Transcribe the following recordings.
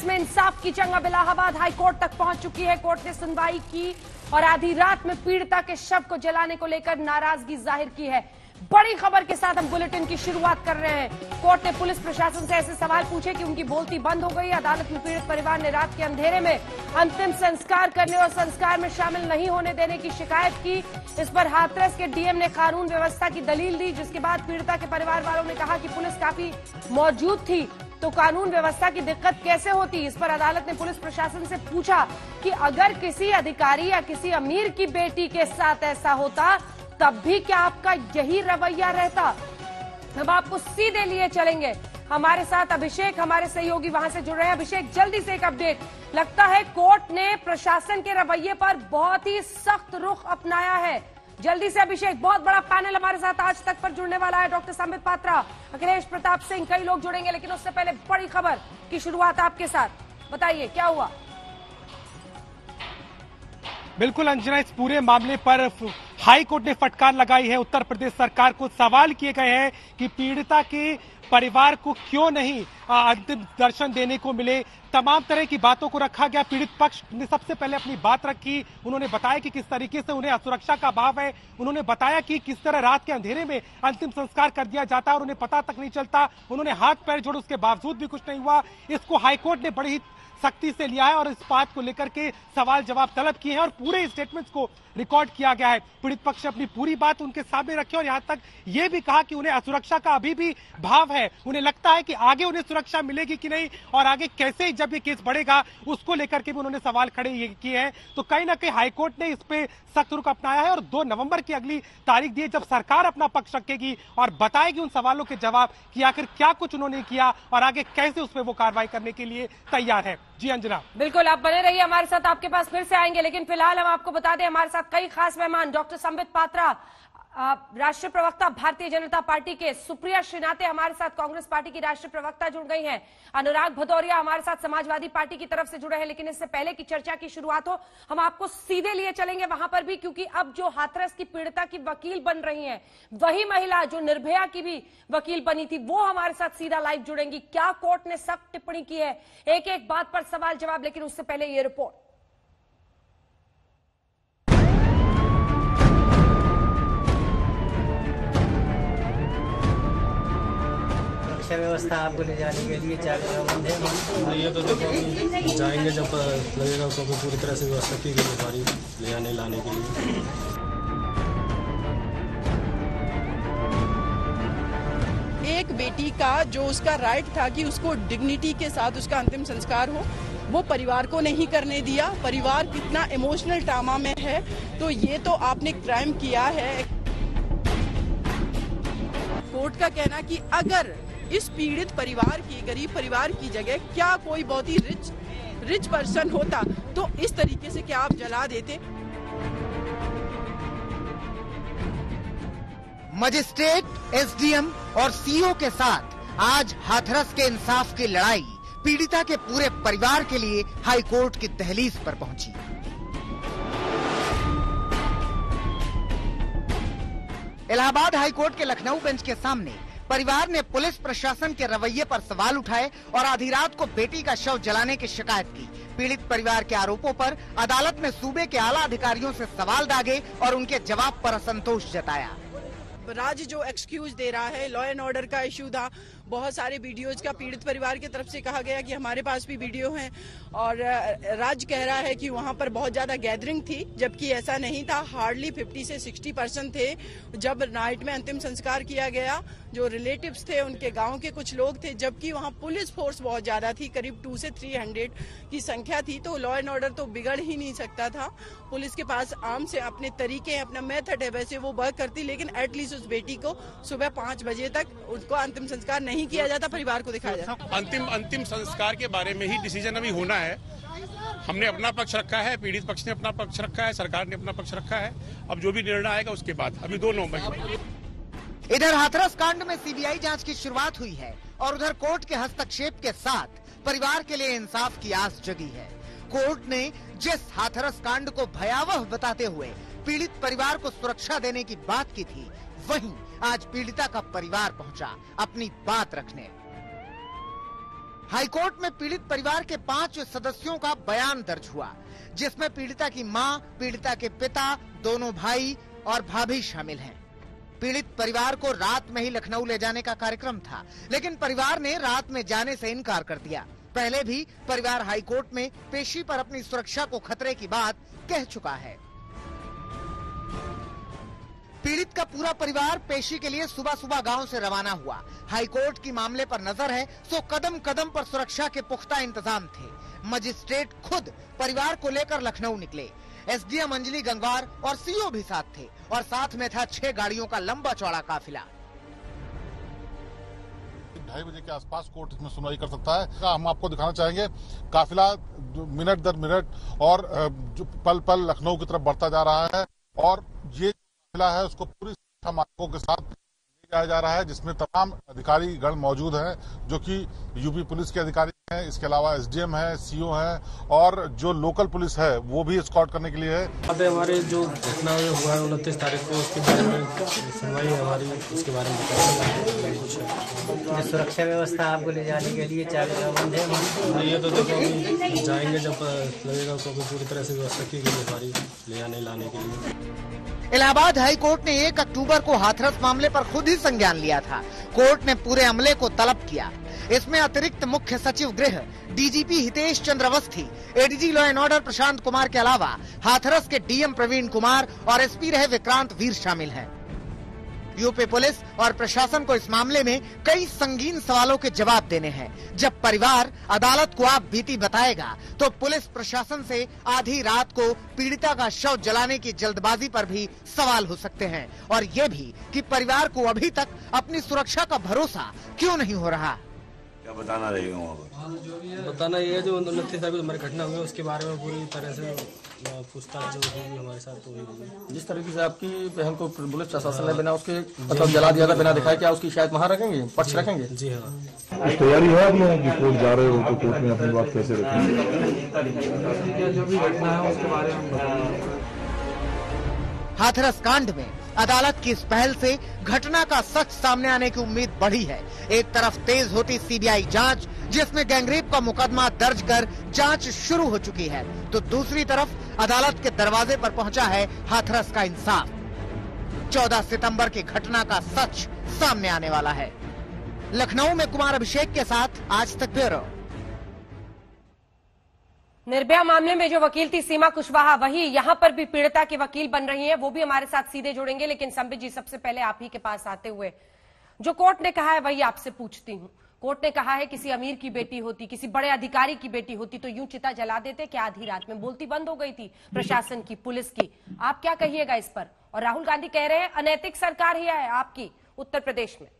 हाथरस में इंसाफ की जंग अब इलाहाबाद हाई कोर्ट तक पहुंच चुकी है। कोर्ट ने सुनवाई की और आधी रात में पीड़िता के शव को जलाने को लेकर नाराजगी जाहिर की है। बड़ी खबर के साथ हम बुलेटिन की शुरुआत कर रहे हैं। कोर्ट ने पुलिस प्रशासन से ऐसे सवाल पूछे कि उनकी बोलती बंद हो गई। अदालत में पीड़ित परिवार ने रात के अंधेरे में अंतिम संस्कार करने और संस्कार में शामिल नहीं होने देने की शिकायत की। इस पर हाथरस के डीएम ने कानून व्यवस्था की दलील दी, जिसके बाद पीड़िता के परिवार वालों ने कहा कि पुलिस काफी मौजूद थी तो कानून व्यवस्था की दिक्कत कैसे होती। इस पर अदालत ने पुलिस प्रशासन से पूछा कि अगर किसी अधिकारी या किसी अमीर की बेटी के साथ ऐसा होता तब भी क्या आपका यही रवैया रहता। हम आपको सीधे लिए चलेंगे। हमारे साथ अभिषेक, हमारे सहयोगी वहां से जुड़ रहे हैं। अभिषेक, जल्दी से एक अपडेट। लगता है कोर्ट ने प्रशासन के रवैये पर बहुत ही सख्त रुख अपनाया है। जल्दी से अभिषेक, बहुत बड़ा पैनल हमारे साथ आज तक पर जुड़ने वाला है। डॉक्टर संबित पात्रा, अखिलेश प्रताप सिंह, कई लोग जुड़ेंगे, लेकिन उससे पहले बड़ी खबर की शुरुआत आपके साथ। बताइए क्या हुआ। बिल्कुल अंजना, इस पूरे मामले पर हाई कोर्ट ने फटकार लगाई है। उत्तर प्रदेश सरकार को सवाल किए गए हैं कि पीड़िता के परिवार को क्यों नहीं अंतिम दर्शन देने को मिले। तमाम तरह की बातों को रखा गया। पीड़ित पक्ष ने सबसे पहले अपनी बात रखी। उन्होंने बताया कि किस तरीके से उन्हें असुरक्षा का अभाव है। उन्होंने बताया कि किस तरह रात के अंधेरे में अंतिम संस्कार कर दिया जाता है और उन्हें पता तक नहीं चलता। उन्होंने हाथ पैर जोड़े, उसके बावजूद भी कुछ नहीं हुआ। इसको हाईकोर्ट ने बड़ी ही सख्ती से लिया है और इस बात को लेकर के सवाल जवाब तलब किए हैं और पूरे स्टेटमेंट्स को रिकॉर्ड किया गया है। पीड़ित पक्ष ने अपनी पूरी बात उनके सामने रखी और यहाँ तक ये भी कहा कि उन्हें असुरक्षा का अभी भी भाव है। उन्हें लगता है कि आगे उन्हें सुरक्षा मिलेगी कि नहीं और आगे कैसे जब ये केस बढ़ेगा उसको लेकर के भी उन्होंने सवाल खड़े किए हैं। तो कहीं ना कहीं हाईकोर्ट ने इस पे सख्त रुख अपनाया है और 2 नवंबर की अगली तारीख दी है जब सरकार अपना पक्ष रखेगी और बताएगी उन सवालों के जवाब कि आखिर क्या कुछ उन्होंने किया और आगे कैसे उस पर वो कार्रवाई करने के लिए तैयार है। जी अंजना। बिल्कुल, आप बने रहिए हमारे साथ, आपके पास फिर से आएंगे, लेकिन फिलहाल हम आपको बता दें हमारे साथ कई खास मेहमान। डॉक्टर संबित पात्रा, राष्ट्रीय प्रवक्ता भारतीय जनता पार्टी के, सुप्रिया श्रीनाथे हमारे साथ कांग्रेस पार्टी की राष्ट्रीय प्रवक्ता जुड़ गई हैं, अनुराग भदौरिया हमारे साथ समाजवादी पार्टी की तरफ से जुड़े हैं। लेकिन इससे पहले की चर्चा की शुरुआत हो, हम आपको सीधे लिए चलेंगे वहां पर भी, क्योंकि अब जो हाथरस की पीड़िता की वकील बन रही हैं, वही महिला जो निर्भया की भी वकील बनी थी, वो हमारे साथ सीधा लाइव जुड़ेंगी। क्या कोर्ट ने सख्त टिप्पणी की है, एक एक बात पर सवाल जवाब, लेकिन उससे पहले ये रिपोर्ट। व्यवस्था आपको ले जाने के लिए ये तो देखो जाएंगे जब लगेगा उसको पूरी तरह से व्यवस्था की गई हमारी ले आने लाने के लिए। एक बेटी का जो उसका राइट था कि उसको डिग्निटी के साथ उसका अंतिम संस्कार हो, वो परिवार को नहीं करने दिया। परिवार कितना इमोशनल ट्रॉमा में है, तो ये तो आपने क्राइम किया है। कोर्ट का कहना कि अगर इस पीड़ित परिवार की, गरीब परिवार की जगह क्या कोई बहुत ही रिच पर्सन होता तो इस तरीके से क्या आप जला देते। मजिस्ट्रेट, एसडीएम और सीओ के साथ आज हाथरस के इंसाफ की लड़ाई पीड़िता के पूरे परिवार के लिए हाई कोर्ट की दहलीज पर पहुंची। इलाहाबाद हाई कोर्ट के लखनऊ बेंच के सामने परिवार ने पुलिस प्रशासन के रवैये पर सवाल उठाए और आधी रात को बेटी का शव जलाने की शिकायत की। पीड़ित परिवार के आरोपों पर अदालत में सूबे के आला अधिकारियों से सवाल दागे और उनके जवाब पर असंतोष जताया। राज्य जो एक्सक्यूज दे रहा है, लॉ एंड ऑर्डर का इश्यू था, बहुत सारे वीडियोज का पीड़ित परिवार की तरफ से कहा गया कि हमारे पास भी वीडियो हैं और राज्य कह रहा है कि वहां पर बहुत ज्यादा गैदरिंग थी, जबकि ऐसा नहीं था। हार्डली 50 से 60% थे। जब नाइट में अंतिम संस्कार किया गया, जो रिलेटिव्स थे उनके गांव के कुछ लोग थे, जबकि वहां पुलिस फोर्स बहुत ज्यादा थी, करीब 200 से 300 की संख्या थी। तो लॉ एंड ऑर्डर तो बिगड़ ही नहीं सकता था। पुलिस के पास आम से अपने तरीके, अपना मेथड है, वैसे वो वर्क करती, लेकिन एटलीस्ट उस बेटी को सुबह 5 बजे तक उसको अंतिम संस्कार नहीं किया जाता, परिवार को दिखाया जाता। अंतिम संस्कार के बारे में ही डिसीजन अभी होना है। हमने अपना पक्ष रखा है, पीड़ित पक्ष ने अपना पक्ष रखा है, सरकार ने अपना पक्ष रखा है। अब जो भी निर्णय आएगा उसके बाद, अभी 2 नवंबर। इधर हाथरस कांड में सीबीआई जांच की शुरुआत हुई है और उधर कोर्ट के हस्तक्षेप के साथ परिवार के लिए इंसाफ की आस जगी है। कोर्ट ने जिस हाथरस कांड को भयावह बताते हुए पीड़ित परिवार को सुरक्षा देने की बात की थी, वहीं आज पीड़िता का परिवार पहुंचा अपनी बात रखने। हाईकोर्ट में पीड़ित परिवार के 5 सदस्यों का बयान दर्ज हुआ, जिसमें पीड़िता की मां, पीड़िता के पिता, दोनों भाई और भाभी शामिल हैं। पीड़ित परिवार को रात में ही लखनऊ ले जाने का कार्यक्रम था, लेकिन परिवार ने रात में जाने से इनकार कर दिया। पहले भी परिवार हाईकोर्ट में पेशी पर अपनी सुरक्षा को खतरे की बात कह चुका है। पीड़ित का पूरा परिवार पेशी के लिए सुबह सुबह गांव से रवाना हुआ। हाईकोर्ट की मामले पर नजर है, तो कदम कदम पर सुरक्षा के पुख्ता इंतजाम थे। मजिस्ट्रेट खुद परिवार को लेकर लखनऊ निकले। एसडीएम अंजलि गंगवार और सीओ भी साथ थे और साथ में था 6 गाड़ियों का लंबा चौड़ा काफिला। 2:30 बजे के आसपास कोर्ट इसमें सुनवाई कर सकता है। हम आपको दिखाना चाहेंगे काफिला मिनट दर मिनट और जो पल पल लखनऊ की तरफ बढ़ता जा रहा है और ये काफिला है उसको पूरी सुरक्षा मानकों के साथ ले जाया जा रहा है, जिसमें तमाम अधिकारी गण मौजूद हैं जो कि यूपी पुलिस के अधिकारी हैं, इसके अलावा एसडीएम है, सीओ है और जो लोकल पुलिस है वो भी एस्कॉर्ट करने के लिए है। हमारे जो घटना हुआ है 29 तारीख को, उसके बारे में सुनवाई हमारी उसके बारे में जो सुरक्षा व्यवस्था आपको ले जाने के लिए चाबी बंद है। ये तो देखो अभी जाएंगे जब लगेगा, क्योंकि पूरी तरह से व्यवस्था की गई हमारी ले आने लाने के लिए। इलाहाबाद हाई कोर्ट ने 1 अक्टूबर को हाथरस मामले पर खुद ही संज्ञान लिया था। कोर्ट ने पूरे अमले को तलब किया। इसमें अतिरिक्त मुख्य सचिव गृह DGP Hitesh Chandra Awasthi, ADG law and order Prashant Kumar के अलावा हाथरस के डीएम प्रवीण कुमार और एसपी रहे विक्रांत वीर शामिल हैं। यूपी पुलिस और प्रशासन को इस मामले में कई संगीन सवालों के जवाब देने हैं। जब परिवार अदालत को आप बीती बताएगा तो पुलिस प्रशासन से आधी रात को पीड़िता का शव जलाने की जल्दबाजी पर भी सवाल हो सकते हैं, और ये भी कि परिवार को अभी तक अपनी सुरक्षा का भरोसा क्यों नहीं हो रहा। क्या बताना रहेगा? बताना ये है जो 29 तारीख को हमारी घटना हुई है उसके बारे में पूरी तरह से पूछताछ जो होगी हमारे साथ तो होगी। जिस तरीके से आपकी बहन को पुलिस प्रशासन ने बिना उसके मतलब जला दिया था, बिना दिखाए, क्या उसकी शायद वहाँ रखेंगे, पक्ष रखेंगे? जी हाँ। कुछ तैयारी है आपने कि कोर्ट जा रहे हो तो कोर्ट में अपनी बात कैसे रखेंगे? जो भी घटना है उसके बारे में। हाथरस कांड में अदालत की इस पहल से घटना का सच सामने आने की उम्मीद बढ़ी है। एक तरफ तेज होती सीबीआई जांच, जिसमें गैंगरेप का मुकदमा दर्ज कर जांच शुरू हो चुकी है, तो दूसरी तरफ अदालत के दरवाजे पर पहुंचा है हाथरस का इंसाफ। 14 सितंबर की घटना का सच सामने आने वाला है। लखनऊ में कुमार अभिषेक के साथ आज तक ब्यूरो। निर्भया मामले में जो वकील थी सीमा कुशवाहा, वही यहां पर भी पीड़िता के वकील बन रही हैं। वो भी हमारे साथ सीधे जुड़ेंगे, लेकिन संबित जी सबसे पहले आप ही के पास आते हुए, जो कोर्ट ने कहा है वही आपसे पूछती हूं। कोर्ट ने कहा है किसी अमीर की बेटी होती, किसी बड़े अधिकारी की बेटी होती तो यूं चिता जला देते क्या? आधी रात में बोलती बंद हो गई थी प्रशासन की, पुलिस की। आप क्या कहिएगा इस पर? और राहुल गांधी कह रहे हैं अनैतिक सरकार ही है आपकी उत्तर प्रदेश में।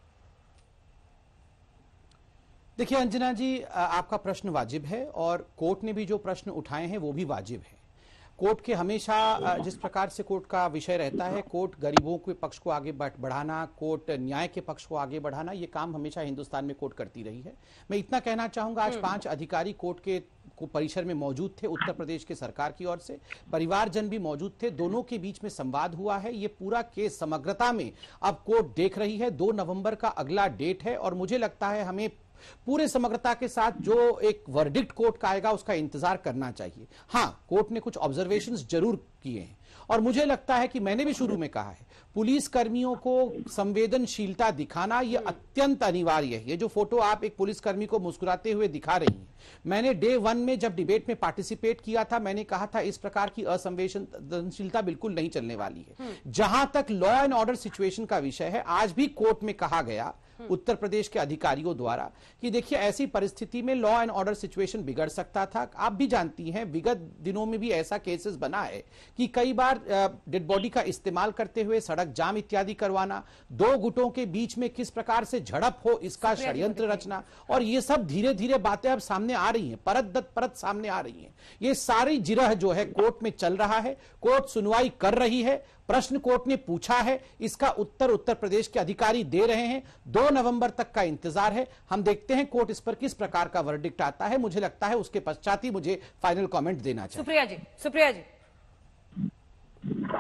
देखिए अंजना जी, आपका प्रश्न वाजिब है और कोर्ट ने भी जो प्रश्न उठाए हैं वो भी वाजिब है। कोर्ट के हमेशा जिस प्रकार से कोर्ट का विषय रहता है, कोर्ट गरीबों के पक्ष को आगे बढ़ाना, कोर्ट न्याय के पक्ष को आगे बढ़ाना, ये काम हमेशा हिंदुस्तान में कोर्ट करती रही है। मैं इतना कहना चाहूंगा, आज 5 अधिकारी कोर्ट के परिसर में मौजूद थे, उत्तर प्रदेश के सरकार की ओर से परिवारजन भी मौजूद थे, दोनों के बीच में संवाद हुआ है। ये पूरा केस समग्रता में अब कोर्ट देख रही है। 2 नवंबर का अगला डेट है और मुझे लगता है हमें पूरे समग्रता के साथ जो एक वर्डिक्ट कोर्ट का आएगा उसका इंतजार करना चाहिए। हाँ, कोर्ट ने कुछ ऑब्जर्वेशंस जरूर किए हैं और मुझे लगता है कि मैंने भी शुरू में कहा है, पुलिस कर्मियों को संवेदनशीलता दिखाना यह अत्यंत अनिवार्य है। ये जो फोटो आप एक पुलिसकर्मी को मुस्कुराते हुए दिखा रही हैं, मैंने डे 1 में जब डिबेट में पार्टिसिपेट किया था, मैंने कहा था इस प्रकार की असंवेदनशीलता बिल्कुल नहीं चलने वाली है। जहां तक लॉ एंड ऑर्डर सिचुएशन का विषय है, आज भी कोर्ट में कहा गया उत्तर प्रदेश के अधिकारियों द्वारा कि देखिए ऐसी परिस्थिति में लॉ एंड ऑर्डर सिचुएशन बिगड़ सकता था। आप भी जानती हैं विगत दिनों में भी ऐसा केसेस बना है कि कई बार डेड बॉडी का इस्तेमाल करते हुए सड़क जाम इत्यादि करवाना, 2 गुटों के बीच में किस प्रकार से झड़प हो इसका षड्यंत्र रचना, और ये सब धीरे धीरे बातें अब सामने आ रही हैं, परत दर परत सामने आ रही हैं। ये सारी जिरह जो है कोर्ट में चल रहा है, कोर्ट सुनवाई कर रही है, प्रश्न कोर्ट ने पूछा है, इसका उत्तर उत्तर प्रदेश के अधिकारी दे रहे हैं। 2 नवंबर तक का इंतजार है, हम देखते हैं कोर्ट इस पर किस प्रकार का वर्डिक्ट आता है। मुझे लगता है उसके पश्चात ही मुझे फाइनल कमेंट देना चाहिए। सुप्रिया जी, सुप्रिया जी।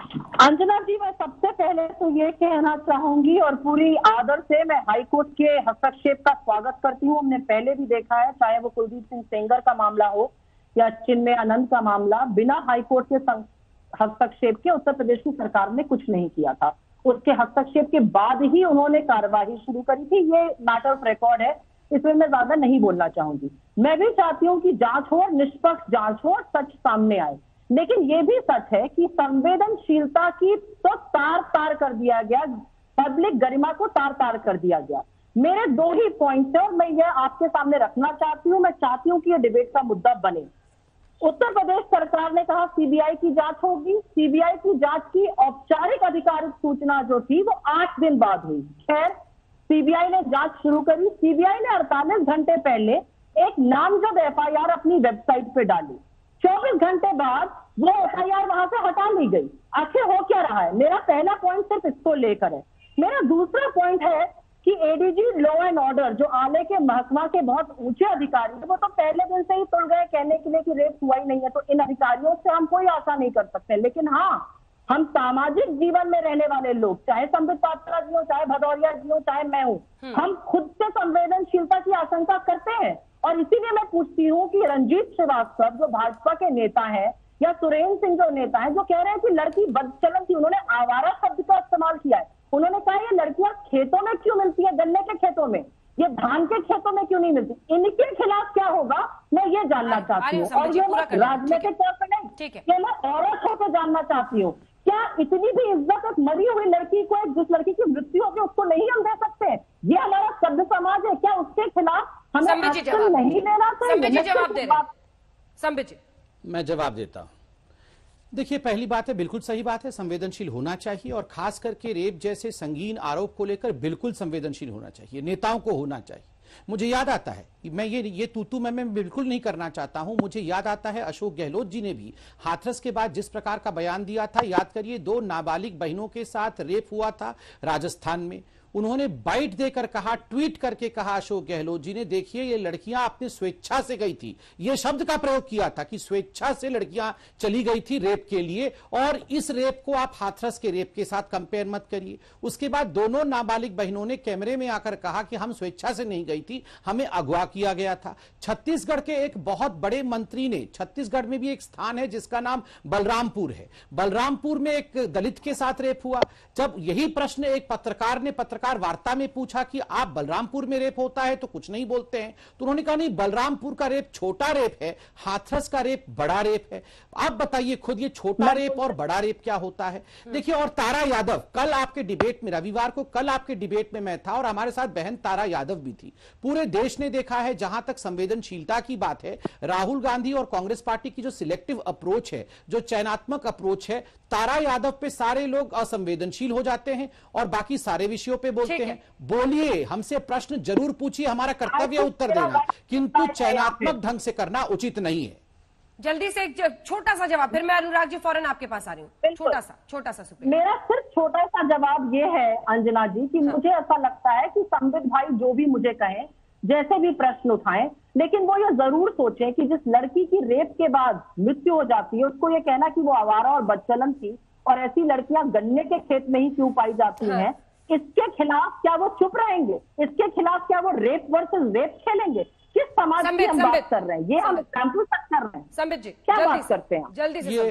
अंजना जी, मैं सबसे पहले तो ये कहना चाहूंगी और पूरी आदर से मैं हाईकोर्ट के हस्तक्षेप का स्वागत करती हूँ। हमने पहले भी देखा है, चाहे वो कुलदीप सिंह सेंगर का मामला हो या चिन्मय आनंद का मामला, बिना हाईकोर्ट के हस्तक्षेप के उत्तर प्रदेश की सरकार ने कुछ नहीं किया था। उसके हस्तक्षेप के बाद ही उन्होंने कार्यवाही शुरू करी थी। ये मैटर ऑफ रिकॉर्ड है, इसमें मैं ज्यादा नहीं बोलना चाहूंगी। मैं भी चाहती हूँ कि जांच हो, निष्पक्ष जांच हो, सच सामने आए। लेकिन ये भी सच है कि संवेदनशीलता की तो तार कर दिया गया, पब्लिक गरिमा को तार कर दिया गया। मेरे दो ही पॉइंट है और मैं ये आपके सामने रखना चाहती हूँ। मैं चाहती हूँ कि ये डिबेट का मुद्दा बने। उत्तर प्रदेश सरकार ने कहा सीबीआई की जांच होगी। सीबीआई की जांच की औपचारिक आधिकारिक सूचना जो थी वो 8 दिन बाद हुई। खैर, सीबीआई ने जांच शुरू करी। सीबीआई ने 48 घंटे पहले एक नामजद एफआईआर अपनी वेबसाइट पे डाली। 24 घंटे बाद वो एफआईआर वहां से हटा ली गई। आखिर हो क्या रहा है? मेरा पहला पॉइंट सिर्फ इसको लेकर है। मेरा दूसरा पॉइंट है कि एडीजी लॉ एंड ऑर्डर जो आले के महकमा के बहुत ऊंचे अधिकारी है, वो तो पहले दिन से ही तुल गए कहने के लिए कि रेप हुआ ही नहीं है। तो इन अधिकारियों से हम कोई आशा नहीं कर सकते। लेकिन हाँ, हम सामाजिक जीवन में रहने वाले लोग, चाहे संबित पात्रा जी हो, चाहे भदौरिया जी हो, चाहे मैं हूं, हम खुद से संवेदनशीलता की आशंका करते हैं। और इसीलिए मैं पूछती हूँ कि रंजीत श्रीवास्तव जो भाजपा के नेता है या सुरेंद्र सिंह जो नेता है, जो कह रहे हैं कि लड़की बदचलन थी, उन्होंने आवारा शब्द का इस्तेमाल किया है। उन्होंने कहा ये लड़कियां खेतों में क्यों मिलती है, गन्ने के खेतों में, ये धान के खेतों में क्यों नहीं मिलती? इनके खिलाफ क्या होगा मैं ये जानना चाहती हूँ। और ये मैं राजनीतिक तौर पर नहीं, ये मैं औरत होकर जानना चाहती हूँ। क्या इतनी भी इज्जत एक मरी हुई लड़की को, जिस लड़की की मृत्यु होगी, उसको नहीं हम दे सकते? ये हमारा सभ्य समाज है। क्या उसके खिलाफ हमें एक्शन नहीं लेना चाहिए? संबित जी, मैं जवाब देता हूं। देखिए, पहली बात है, बिल्कुल सही बात है, संवेदनशील होना चाहिए और खास करके रेप जैसे संगीन आरोप को लेकर बिल्कुल संवेदनशील होना चाहिए, नेताओं को होना चाहिए। मुझे याद आता है, मैं ये तू मैं बिल्कुल नहीं करना चाहता हूं। मुझे याद आता है अशोक गहलोत जी ने भी हाथरस के बाद जिस प्रकार का बयान दिया था, याद करिए, 2 नाबालिग बहनों के साथ रेप हुआ था राजस्थान में। उन्होंने बाइट देकर कहा, ट्वीट करके कहा अशोक गहलोत जी ने, देखिए ये लड़कियां अपनी स्वेच्छा से गई थी। ये शब्द का प्रयोग किया था कि स्वेच्छा से लड़कियां चली गई थी रेप के लिए, और इस रेप को आप हाथरस के रेप के साथ कंपेयर मत करिए। उसके बाद दोनों नाबालिग बहनों ने कैमरे में आकर कहा कि हम स्वेच्छा से नहीं गई थी, हमें अगवा किया गया था। छत्तीसगढ़ के एक बहुत बड़े मंत्री ने, छत्तीसगढ़ में भी एक स्थान है जिसका नाम बलरामपुर है, बलरामपुर में एक दलित के साथ रेप हुआ। जब यही प्रश्न एक पत्रकार ने पत्रकार वार्ता में पूछा कि आप बलरामपुर में रेप होता है तो कुछ नहीं बोलते हैं, तो उन्होंने कहा नहीं, बलरामपुर का रेप छोटा रेप है, हाथरस का रेप बड़ा रेप है। आप बताइए खुद, ये छोटा रेप और बड़ा रेप क्या होता है? देखिए, और तारा यादव, कल आपके डिबेट में, रविवार को कल आपके डिबेट में मैं था और हमारे साथ बहन तारा यादव भी थी। पूरे देश ने देखा है, जहां तक संवेदनशीलता की बात है, राहुल गांधी और कांग्रेस पार्टी की जो सिलेक्टिव अप्रोच है, जो चयनात्मक अप्रोच है, तारा यादव पे सारे लोग असंवेदनशील हो जाते हैं और बाकी सारे विषयों पे बोलते हैं। बोलिए, हमसे प्रश्न जरूर पूछिए, हमारा कर्तव्य उत्तर देना, किंतु चयनात्मक ढंग से करना उचित नहीं है। जल्दी से एक छोटा सा जवाब, फिर मैं अनुराग जी फौरन आपके पास आ रही हूँ। छोटा सा सुप्रीम। मेरा सिर्फ छोटा सा जवाब ये है अंजना जी कि मुझे ऐसा लगता है कि संबित भाई जो भी मुझे कहें, जैसे भी प्रश्न उठाएं, लेकिन वो ये जरूर सोचें कि जिस लड़की की रेप के बाद मृत्यु हो जाती है, उसको ये कहना कि वो आवारा और बदचलन थी और ऐसी लड़कियां गन्ने के खेत में ही क्यों पाई जाती हैं, इसके खिलाफ क्या वो चुप रहेंगे? इसके खिलाफ क्या वो रेप वर्सेस रेप खेलेंगे? किस समाज की हम बात कर रहे हैं? ये हम सैंपल तक कर रहे हैं। संबित जी, क्या बात करते हैं जल्दी से? ये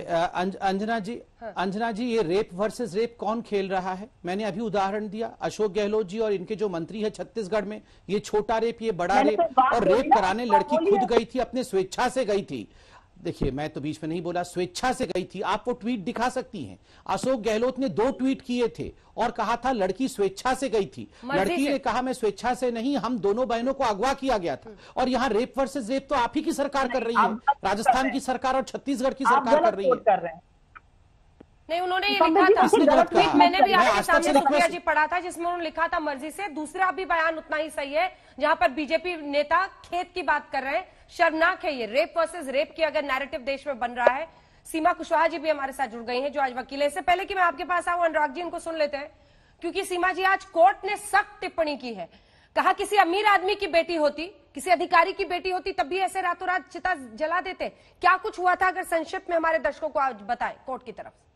अंजना जी, ये रेप वर्सेस रेप कौन खेल रहा है? मैंने अभी उदाहरण दिया, अशोक गहलोत जी और इनके जो मंत्री है छत्तीसगढ़ में, ये छोटा रेप, ये बड़ा रेप, और रेप कराने लड़की खुद गई थी, अपने स्वेच्छा से गई थी। देखिए, मैं तो बीच में नहीं बोला, स्वेच्छा से गई थी। आप वो ट्वीट दिखा सकती हैं। अशोक गहलोत ने 2 ट्वीट किए थे और कहा था लड़की स्वेच्छा से गई थी। लड़की ने कहा मैं स्वेच्छा से नहीं, हम दोनों बहनों को अगवा किया गया था। और यहाँ रेप वर्सेस रेप तो आप ही की सरकार कर रही है, राजस्थान की सरकार और छत्तीसगढ़ की सरकार कर रही है। नहीं, उन्होंने ये लिखा था, ट्वीट मैंने भी आपके सामने सुप्रिया जी पढ़ा था, जिसमें उन्होंने लिखा था मर्जी से। दूसरा भी बयान उतना ही सही है, जहां पर बीजेपी नेता खेत की बात कर रहे हैं। शर्मनाक है ये, रेप वर्सेस रेप की अगर नैरेटिव देश में बन रहा है। सीमा कुशवाहा जी भी हमारे साथ जुड़ गई हैं, जो आज वकील है। इससे पहले कि मैं आपके पास आऊं, अनुराग जी, इनको सुन लेते हैं, क्योंकि सीमा जी, आज कोर्ट ने सख्त टिप्पणी की है। कहा किसी अमीर आदमी की बेटी होती, किसी अधिकारी की बेटी होती, तब भी ऐसे रातों रात चिता जला देते। क्या कुछ हुआ था, अगर संक्षिप्त में हमारे दर्शकों को आज बताएं कोर्ट की तरफ से।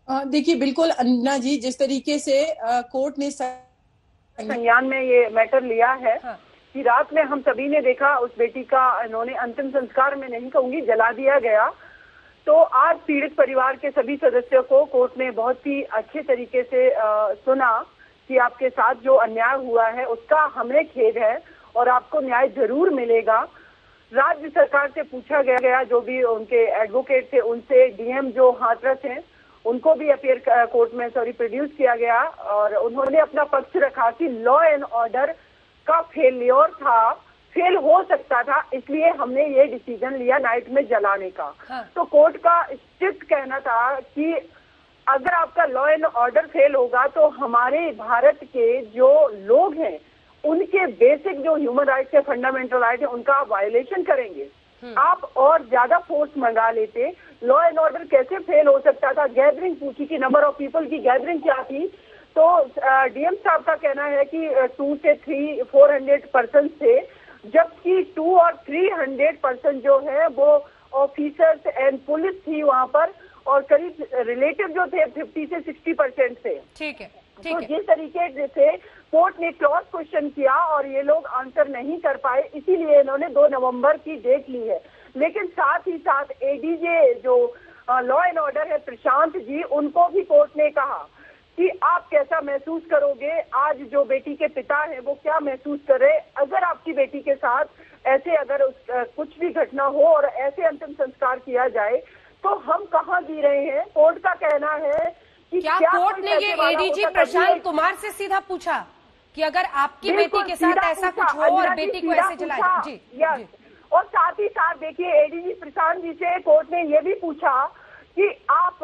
देखिए बिल्कुल अंजना जी, जिस तरीके से कोर्ट ने संज्ञान में ये मैटर लिया है कि रात में हम सभी ने देखा उस बेटी का इन्होंने अंतिम संस्कार में नहीं कहूंगी जला दिया गया। तो आज पीड़ित परिवार के सभी सदस्यों को कोर्ट ने बहुत ही अच्छे तरीके से सुना कि आपके साथ जो अन्याय हुआ है उसका हमें खेद है और आपको न्याय जरूर मिलेगा। राज्य सरकार से पूछा गया, जो भी उनके एडवोकेट थे उनसे, डीएम जो हाथरस हैं उनको भी अपीयर कोर्ट में प्रोड्यूस किया गया और उन्होंने अपना पक्ष रखा कि लॉ एंड ऑर्डर का फेलियर था, फेल हो सकता था, इसलिए हमने ये डिसीजन लिया नाइट में जलाने का। तो कोर्ट का स्ट्रिक्ट कहना था कि अगर आपका लॉ एंड ऑर्डर फेल होगा तो हमारे भारत के जो लोग हैं उनके बेसिक जो ह्यूमन राइट्स है, फंडामेंटल राइट है, उनका वायलेशन करेंगे। आप और ज्यादा फोर्स मंगा लेते, लॉ एंड ऑर्डर कैसे फेल हो सकता था। गैदरिंग पूछी कि नंबर ऑफ पीपल की गैदरिंग क्या थी, तो डीएम साहब का कहना है कि 200 से 400 पर्सन थे, जबकि 200 और 300 पर्सन जो है वो ऑफिसर्स एंड पुलिस थी वहां पर, और करीब रिलेटिव जो थे 50 से 60% थे। ठीक है। तो जिस तरीके से कोर्ट ने क्रॉस क्वेश्चन किया और ये लोग आंसर नहीं कर पाए, इसीलिए इन्होंने 2 नवंबर की डेट ली है। लेकिन साथ ही साथ एडीजे जो लॉ एंड ऑर्डर है प्रशांत जी, उनको भी कोर्ट ने कहा कि आप कैसा महसूस करोगे, आज जो बेटी के पिता हैं वो क्या महसूस करे अगर आपकी बेटी के साथ ऐसे अगर कुछ भी घटना हो और ऐसे अंतिम संस्कार किया जाए, तो हम कहाँ जी रहे हैं। कोर्ट का कहना है कि क्या कोर्ट ने ये एडीजी प्रशांत कुमार से सीधा पूछा कि अगर आपकी बेटी के साथ ऐसा कुछ हो और बेटी को ऐसे जलाया? जी। और साथ ही साथ देखिए एडीजी प्रशांत जी से कोर्ट ने ये भी पूछा कि आप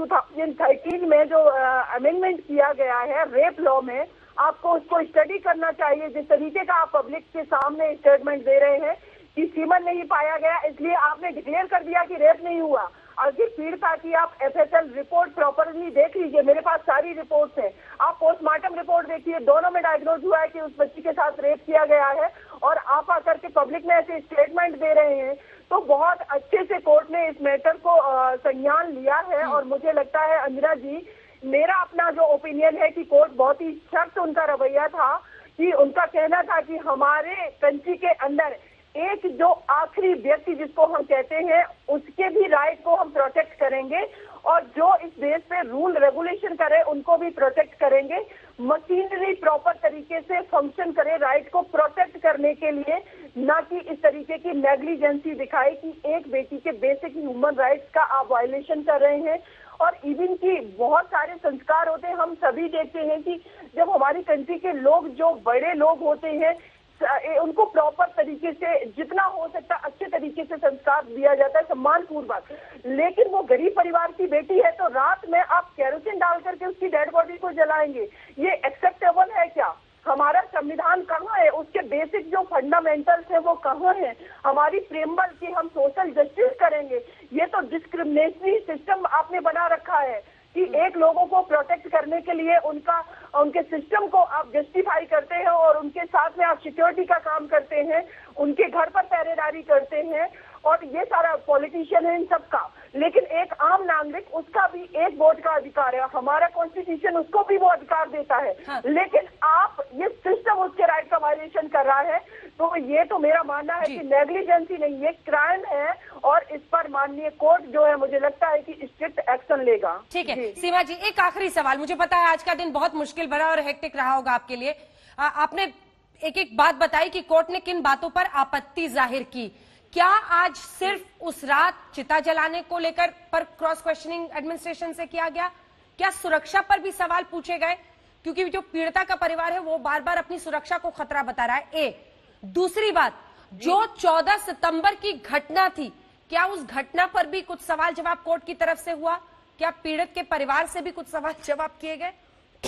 2013 में जो अमेंडमेंट किया गया है रेप लॉ में, आपको उसको स्टडी करना चाहिए। जिस तरीके का आप पब्लिक के सामने स्टेटमेंट दे रहे हैं कि सीमन नहीं पाया गया इसलिए आपने डिक्लेयर कर दिया कि रेप नहीं हुआ। अगर पीड़िता की आप एफएसएल रिपोर्ट प्रॉपरली देख लीजिए, मेरे पास सारी रिपोर्ट्स हैं, आप पोस्टमार्टम रिपोर्ट देखिए, दोनों में डायग्नोज हुआ है कि उस बच्ची के साथ रेप किया गया है, और आप आकर के पब्लिक में ऐसे स्टेटमेंट दे रहे हैं। तो बहुत अच्छे से कोर्ट ने इस मैटर को संज्ञान लिया है और मुझे लगता है अंजना जी, मेरा अपना जो ओपिनियन है कि कोर्ट बहुत ही सख्त उनका रवैया था, कि उनका कहना था कि हमारे कंट्री के अंदर एक जो आखिरी व्यक्ति जिसको हम कहते हैं उसके भी राइट को हम प्रोटेक्ट करेंगे, और जो इस देश पे रूल रेगुलेशन करे उनको भी प्रोटेक्ट करेंगे। मशीनरी प्रॉपर तरीके से फंक्शन करे राइट को प्रोटेक्ट करने के लिए, ना कि इस तरीके की नेग्लिजेंसी दिखाई कि एक बेटी के बेसिक ह्यूमन राइट्स का आप वायलेशन कर रहे हैं। और इवन की बहुत सारे संस्कार होते हैं, हम सभी देखते हैं कि जब हमारी कंट्री के लोग जो बड़े लोग होते हैं उनको प्रॉपर तरीके से जितना हो सकता अच्छे तरीके से संस्कार दिया जाता है सम्मान पूर्वक। लेकिन वो गरीब परिवार की बेटी है तो रात में आप केरोसिन डाल करके उसकी डेड बॉडी को जलाएंगे, ये एक्सेप्टेबल है क्या? हमारा संविधान कहाँ है? उसके बेसिक जो फंडामेंटल्स है वो कहाँ है? हमारी प्रेमबल की हम सोशल जस्टिस करेंगे, ये तो डिस्क्रिमिनेटरी सिस्टम आपने बना रखा है कि एक लोगों को प्रोटेक्ट करने के लिए उनके सिस्टम को आप जस्टिफाई करते हैं और उनके साथ में आप सिक्योरिटी का काम करते हैं, उनके घर पर पहरेदारी करते हैं, और ये सारा पॉलिटिशियन है इन सबका। लेकिन एक आम नागरिक, उसका भी एक वोट का अधिकार है, हमारा कॉन्स्टिट्यूशन उसको भी वो अधिकार देता है। लेकिन आप ये सिस्टम उसके राइट का वायलेशन कर रहा है, तो ये तो मेरा मानना है कि नेग्लिजेंसी नहीं, ये क्राइम है, और इस पर माननीय कोर्ट जो है मुझे लगता है कि स्ट्रिक्ट एक्शन लेगा। ठीक है सीमा जी, एक आखिरी सवाल, मुझे पता है आज का दिन बहुत मुश्किल भरा और हेक्टिक रहा होगा आपके लिए, आपने एक एक बात बताई कि कोर्ट ने किन बातों पर आपत्ति जाहिर की। क्या आज सिर्फ उस रात चिता जलाने को लेकर पर क्रॉस क्वेश्चनिंग एडमिनिस्ट्रेशन से किया गया? क्या सुरक्षा पर भी सवाल पूछे गए? क्योंकि जो पीड़िता का परिवार है वो बार बार अपनी सुरक्षा को खतरा बता रहा है। दूसरी बात, जो 14 सितंबर की घटना थी, क्या उस घटना पर भी कुछ सवाल जवाब कोर्ट की तरफ से हुआ? क्या पीड़ित के परिवार से भी कुछ सवाल जवाब किए गए?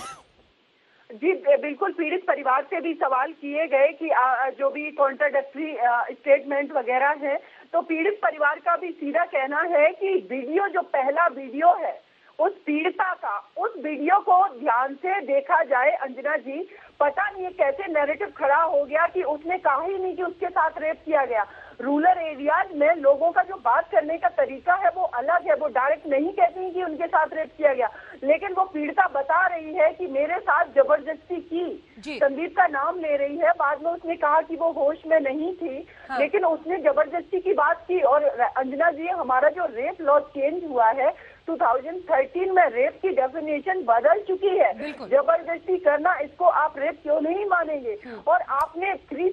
जी बिल्कुल, पीड़ित परिवार से भी सवाल किए गए कि जो भी कॉन्ट्राडिक्टरी स्टेटमेंट वगैरह है, तो पीड़ित परिवार का भी सीधा कहना है कि वीडियो जो पहला वीडियो है उस पीड़िता का, उस वीडियो को ध्यान से देखा जाए अंजना जी, पता नहीं कैसे नैरेटिव खड़ा हो गया कि उसने कहा ही नहीं कि उसके साथ रेप किया गया। रूरल एरियाज में लोगों का जो बात करने का तरीका है वो अलग है। वो डायरेक्ट नहीं कहती हैं कि उनके साथ रेप किया गया, लेकिन वो पीड़िता बता रही है कि मेरे साथ जबरदस्ती की। संदीप का नाम ले रही है, बाद में उसने कहा कि वो होश में नहीं थी। हाँ। लेकिन उसने जबरदस्ती की बात की। और अंजना जी, हमारा जो रेप लॉ चेंज हुआ है 2013 में, रेप की डेफिनेशन बदल चुकी है। जबरदस्ती करना, इसको आप रेप क्यों नहीं मानेंगे? और आपने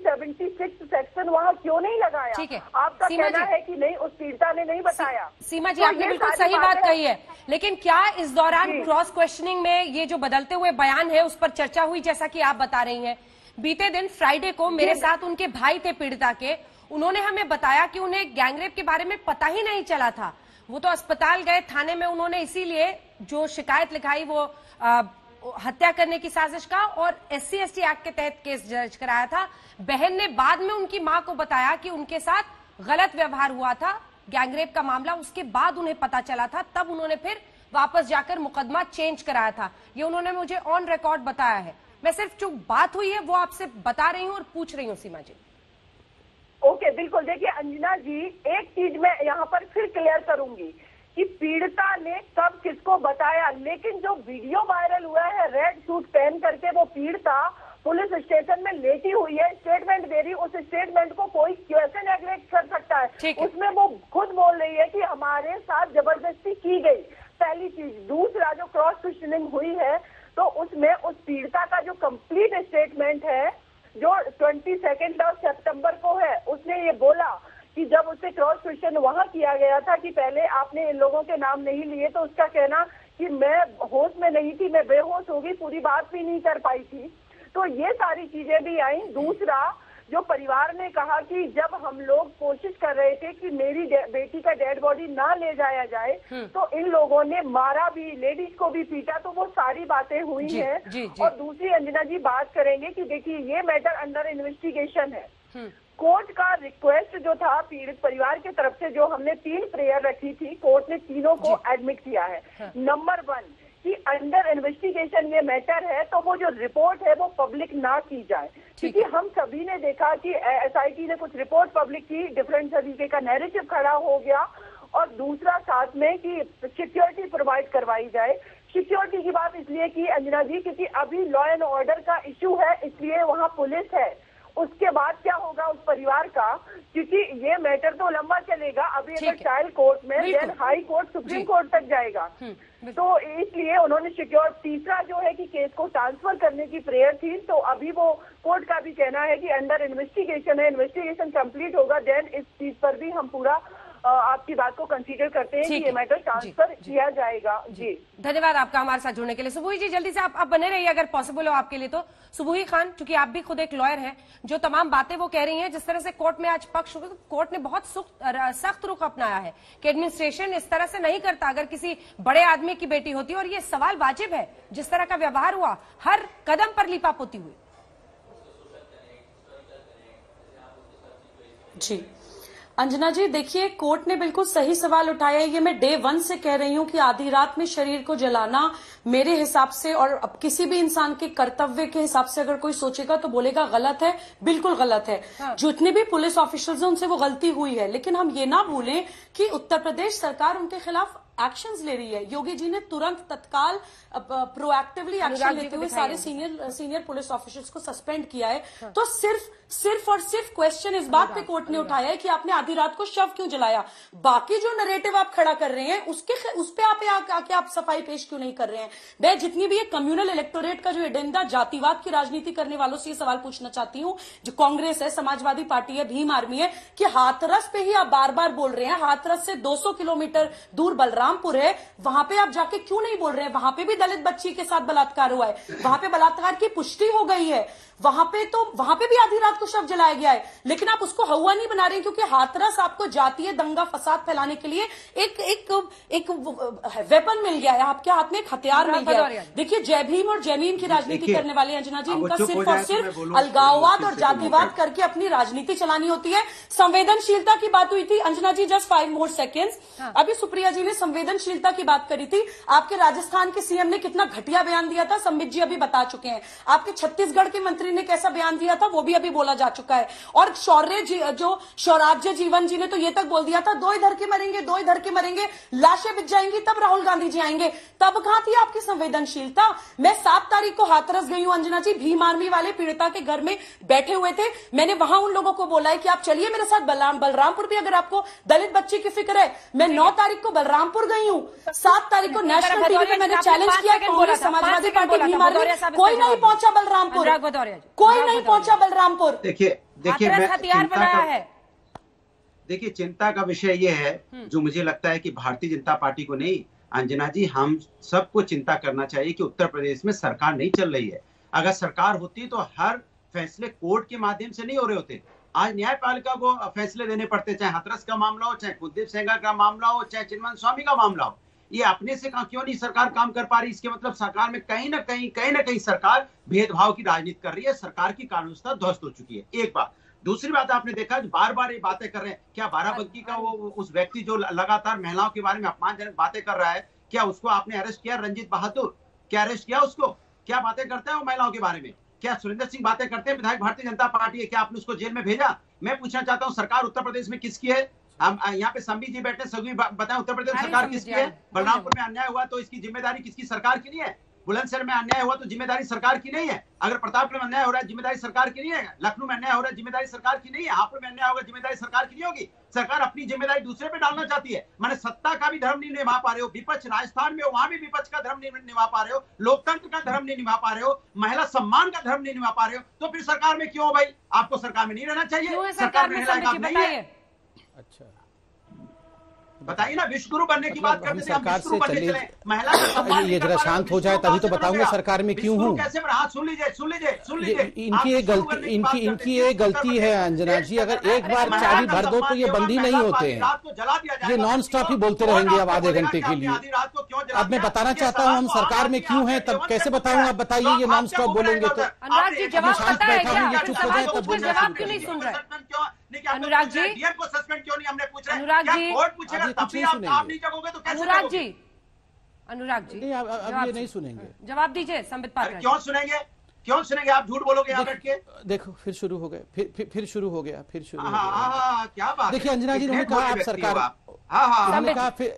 376 सेक्शन वहाँ क्यों नहीं लगाया? ठीक है, आपका कहना है कि नहीं, उस पीड़िता ने नहीं बताया। सीमा जी, आपने बिल्कुल सही बात कही है, लेकिन क्या इस दौरान क्रॉस क्वेश्चनिंग में ये जो बदलते हुए बयान है उस पर चर्चा हुई? जैसा कि आप बता रही हैं, बीते दिन फ्राइडे को मेरे साथ उनके भाई थे पीड़िता के, उन्होंने हमें बताया कि उन्हें गैंगरेप के बारे में पता ही नहीं चला था। वो तो अस्पताल गए, थाने में उन्होंने इसीलिए जो शिकायत लिखाई वो हत्या करने की साजिश का और SC/ST एक्ट के तहत केस दर्ज कराया था। बहन ने बाद में उनकी मां को बताया कि उनके साथ गलत व्यवहार हुआ था, गैंगरेप का मामला, उसके बाद उन्हें पता चला था, तब उन्होंने फिर वापस जाकर मुकदमा चेंज कराया था। ये उन्होंने मुझे ऑन रिकॉर्ड बताया है। मैं सिर्फ जो बात हुई है वो आपसे बता रही हूँ और पूछ रही हूँ सीमा जी। ओके, बिल्कुल। देखिए अंजना जी, एक चीज मैं यहाँ पर फिर क्लियर करूंगी कि पीड़िता ने कब किसको बताया, लेकिन जो वीडियो वायरल हुआ है रेड सूट पहन करके वो पीड़िता पुलिस स्टेशन में लेटी हुई है, स्टेटमेंट दे रही, उस स्टेटमेंट को कोई कैसे नेगलेक्ट कर सकता है? उसमें वो खुद बोल रही है कि हमारे साथ जबरदस्ती की गई, पहली चीज। दूसरा, जो क्रॉस क्वेश्चनिंग हुई है तो उसमें उस पीड़िता का जो कंप्लीट स्टेटमेंट है जो 22 सितंबर को है, उसने ये बोला कि जब उससे क्रॉस क्वेश्चन वहां किया गया था कि पहले आपने इन लोगों के नाम नहीं लिए, तो उसका कहना कि मैं होश में नहीं थी, मैं बेहोश हो गई, पूरी बात भी नहीं कर पाई थी। तो ये सारी चीजें भी आई। दूसरा, जो परिवार ने कहा कि जब हम लोग कोशिश कर रहे थे कि मेरी बेटी का डेड बॉडी ना ले जाया जाए तो इन लोगों ने मारा भी, लेडीज को भी पीटा, तो वो सारी बातें हुई हैं। और दूसरी अंजना जी बात करेंगे कि देखिए ये मैटर अंडर इन्वेस्टिगेशन है। कोर्ट का रिक्वेस्ट जो था पीड़ित परिवार की तरफ से, जो हमने 3 प्रेयर रखी थी, कोर्ट ने तीनों को एडमिट किया है। नंबर 1 कि अंडर इन्वेस्टिगेशन ये मैटर है तो वो जो रिपोर्ट है वो पब्लिक ना की जाए, क्योंकि हम सभी ने देखा कि SIT ने कुछ रिपोर्ट पब्लिक की, डिफरेंट तरीके का नैरेटिव खड़ा हो गया। और दूसरा साथ में कि सिक्योरिटी प्रोवाइड करवाई जाए। सिक्योरिटी की बात इसलिए की अंजना जी क्योंकि अभी लॉ एंड ऑर्डर का इश्यू है, इसलिए वहाँ पुलिस है। उसके बाद क्या होगा उस परिवार का, क्योंकि ये मैटर तो लंबा चलेगा, अभी अगर ट्रायल कोर्ट में, then high court, supreme court तक जाएगा। तो इसलिए उन्होंने सिक्योर। तीसरा जो है कि केस को ट्रांसफर करने की प्रेयर थी, तो अभी वो कोर्ट का भी कहना है कि अंडर इन्वेस्टिगेशन है, इन्वेस्टिगेशन कंप्लीट होगा, देन इस चीज पर भी हम पूरा आपकी बात को कंसीडर करते हैं कि ये मैटर ट्रांसफर किया जाएगा। जी धन्यवाद आपका हमारे साथ जुड़ने के लिए। सुबुही जी जल्दी से आप बने रहिए अगर पॉसिबल हो आपके लिए तो। सुबुही खान, चूंकि आप भी खुद एक लॉयर हैं, जो तमाम बातें वो कह रही हैं, जिस तरह से कोर्ट में आज पक्ष हुआ, कोर्ट ने बहुत सख्त रुख अपनाया है कि एडमिनिस्ट्रेशन इस तरह से नहीं करता अगर किसी बड़े आदमी की बेटी होती है। और ये सवाल वाजिब है, जिस तरह का व्यवहार हुआ, हर कदम पर लीपापोती हुई। जी अंजना जी, देखिए कोर्ट ने बिल्कुल सही सवाल उठाया है। ये मैं डे 1 से कह रही हूँ कि आधी रात में शरीर को जलाना मेरे हिसाब से, और अब किसी भी इंसान के कर्तव्य के हिसाब से अगर कोई सोचेगा तो बोलेगा गलत है, बिल्कुल गलत है। जो इतने भी पुलिस ऑफिसर्स हैं उनसे वो गलती हुई है, लेकिन हम ये ना भूलें कि उत्तर प्रदेश सरकार उनके खिलाफ एक्शंस ले रही है। योगी जी ने तुरंत तत्काल प्रोएक्टिवली एक्शन लेते हुए सारे सीनियर पुलिस ऑफिसर्स को सस्पेंड किया है। तो सिर्फ और सिर्फ क्वेश्चन इस बात पे कोर्ट ने उठाया है कि आपने आधी रात को शव क्यों जलाया। बाकी जो नरेटिव आप खड़ा कर रहे हैं उस पे आके आप सफाई पेश क्यों नहीं कर रहे हैं। मैं जितनी भी ये कम्युनल इलेक्टोरेट का जो एजेंडा, जातिवाद की राजनीति करने वालों से ये सवाल पूछना चाहती हूँ, जो कांग्रेस है, समाजवादी पार्टी है, भीम आर्मी है, कि हाथरस पे ही आप बार बार बोल रहे हैं। हाथरस से 200 किलोमीटर दूर बलरामपुर है, वहां पे आप जाके क्यों नहीं बोल रहे हैं? वहां पे भी दलित बच्ची के साथ बलात्कार हुआ है, वहां पे बलात्कार की पुष्टि हो गई है, वहां पे भी आधी रात को शव जलाया गया है, लेकिन आप उसको हवा नहीं बना रहे हैं, क्योंकि हाथरस आपको जातीय दंगा फसाद फैलाने के लिए एक वेपन मिल गया है, आपके हाथ में एक हथियार मिल गया है। देखिए जय भीम और जय मीम की राजनीति करने वाले अंजना जी, इनका सिर्फ और सिर्फ अलगाववाद और जातिवाद करके अपनी राजनीति चलानी होती है। संवेदनशीलता की बात हुई थी Anjana ji, just 5 more seconds. अभी सुप्रिया जी ने संवेदनशीलता की बात करी थी। आपके राजस्थान के सीएम ने कितना घटिया बयान दिया था, संबित जी अभी बता चुके हैं। आपके छत्तीसगढ़ के मंत्री मुख्यमंत्री ने कैसा बयान दिया था वो भी अभी बोला जा चुका है। और जो स्वराज्य जीवन जी ने तो ये तक बोल दिया था, दो ही धर के मरेंगे, लाशें बिछ जाएंगी तब राहुल गांधी जी आएंगे। तब कहां थी आपकी संवेदनशीलता? मैं 7 तारीख को हाथरस गई हूं अंजना जी, भीम आर्मी वाले पीड़िता के घर में बैठे हुए थे। मैंने वहां उन लोगों को बोला है कि आप चलिए मेरे साथ बलरामपुर भी, अगर आपको दलित बच्ची की फिक्र है। मैं 9 तारीख को बलरामपुर गई हूं, 7 तारीख को नेशनल टीवी पे मैंने चैलेंज किया, कांग्रेस, समाजवादी पार्टी, भीम आर्मी, कोई नहीं पहुंचा बलरामपुर, कोई नहीं पहुंचा बलरामपुर। देखिए हथियार बनाया है। देखिए, चिंता का विषय ये है जो मुझे लगता है कि भारतीय जनता पार्टी को नहीं, अंजना जी, हम सबको चिंता करना चाहिए कि उत्तर प्रदेश में सरकार नहीं चल रही है। अगर सरकार होती तो हर फैसले कोर्ट के माध्यम से नहीं हो रहे होते। आज न्यायपालिका को फैसले देने पड़ते, चाहे हाथरस का मामला हो, चाहे कुलदीप सेंगर का मामला हो, चाहे चिन्मय स्वामी का मामला हो। ये अपने से क्यों नहीं सरकार काम कर पा रही? इसके मतलब सरकार में कहीं ना कहीं सरकार भेदभाव की राजनीति कर रही है। सरकार की कानून व्यवस्था ध्वस्त हो चुकी है। एक बात। दूसरी बात, आपने देखा बार बार ये बातें कर रहे हैं, क्या बाराबंकी का वो उस व्यक्ति जो लगातार महिलाओं के बारे में अपमानजनक बातें कर रहा है, क्या उसको आपने अरेस्ट किया? रंजीत बहादुर, क्या अरेस्ट किया उसको? क्या बातें करता है वो महिलाओं के बारे में? क्या सुरेंद्र सिंह बातें करते हैं, विधायक भारतीय जनता पार्टी है, क्या आपने उसको जेल में भेजा? मैं पूछना चाहता हूँ, सरकार उत्तर प्रदेश में किसकी है? हम यहाँ पे संबी जी बैठे, सभी बताएं उत्तर प्रदेश सरकार किसकी है? बलरामपुर में अन्याय हुआ तो इसकी जिम्मेदारी किसकी? सरकार की नहीं है। बुलंदशहर में अन्याय हुआ तो जिम्मेदारी सरकार की नहीं है। अगर प्रतापगढ़ में अन्याय हो रहा है, जिम्मेदारी सरकार की नहीं है। लखनऊ में अन्याय हो रहा है, जिम्मेदारी सरकार की नहीं है। हापुड़ में अन्याय होगा, जिम्मेदारी सरकार की नहीं होगी। सरकार अपनी जिम्मेदारी दूसरे पे डालना चाहती है। माने सत्ता का भी धर्म नहीं निभा पा रहे हो, विपक्ष राजस्थान में हो, वहां भी विपक्ष का धर्म नहीं निभा पा रहे हो, लोकतंत्र का धर्म नहीं निभा पा रहे हो, महिला सम्मान का धर्म नहीं निभा पा रहे हो, तो फिर सरकार में क्यों भाई? आपको सरकार में नहीं रहना चाहिए। सरकार में नहीं है। अच्छा, बताइए ना, विश्वगुरु बनने की बात करते थे, सरकार से चले, महिला ये जरा शांत हो जाए तभी तो बताऊंगा सरकार में क्यों हूँ। कैसे? हाँ, सुन लीजिए। इनकी एक गलती है अंजना जी, अगर एक बार चाबी भर दो तो ये बंदी नहीं होते हैं, ये नॉन स्टॉप ही बोलते रहेंगे अब आधे घंटे के लिए। अब मैं बताना चाहता हूँ हम सरकार में क्यों हैं, तब कैसे बताऊँ? आप बताइए, ये नॉन स्टॉप बोलेंगे तो अनुराग जी जवाब पता है क्या? ये चुप हो जाए तब बोलना। जवाब क्यों नहीं सुन रहे अनुराग जी? को सस्पेंड क्यों नहीं हमने पूछा? अनुराग जी, कोर्ट पूछेगा तब भी आप नहीं जगोगे तो कैसे? अनुराग जी अब ये नहीं सुनेंगे। जवाब दीजिए संबित पात्रा। क्यों सुनेंगे? आप झूठ बोलोगे यहाँ बैठ के। देखो फिर शुरू हो गए, फिर शुरू हो गया। क्या बात? देखिए अंजना जी, उन्होंने कहा आप सरकार, उन्होंने कहा फिर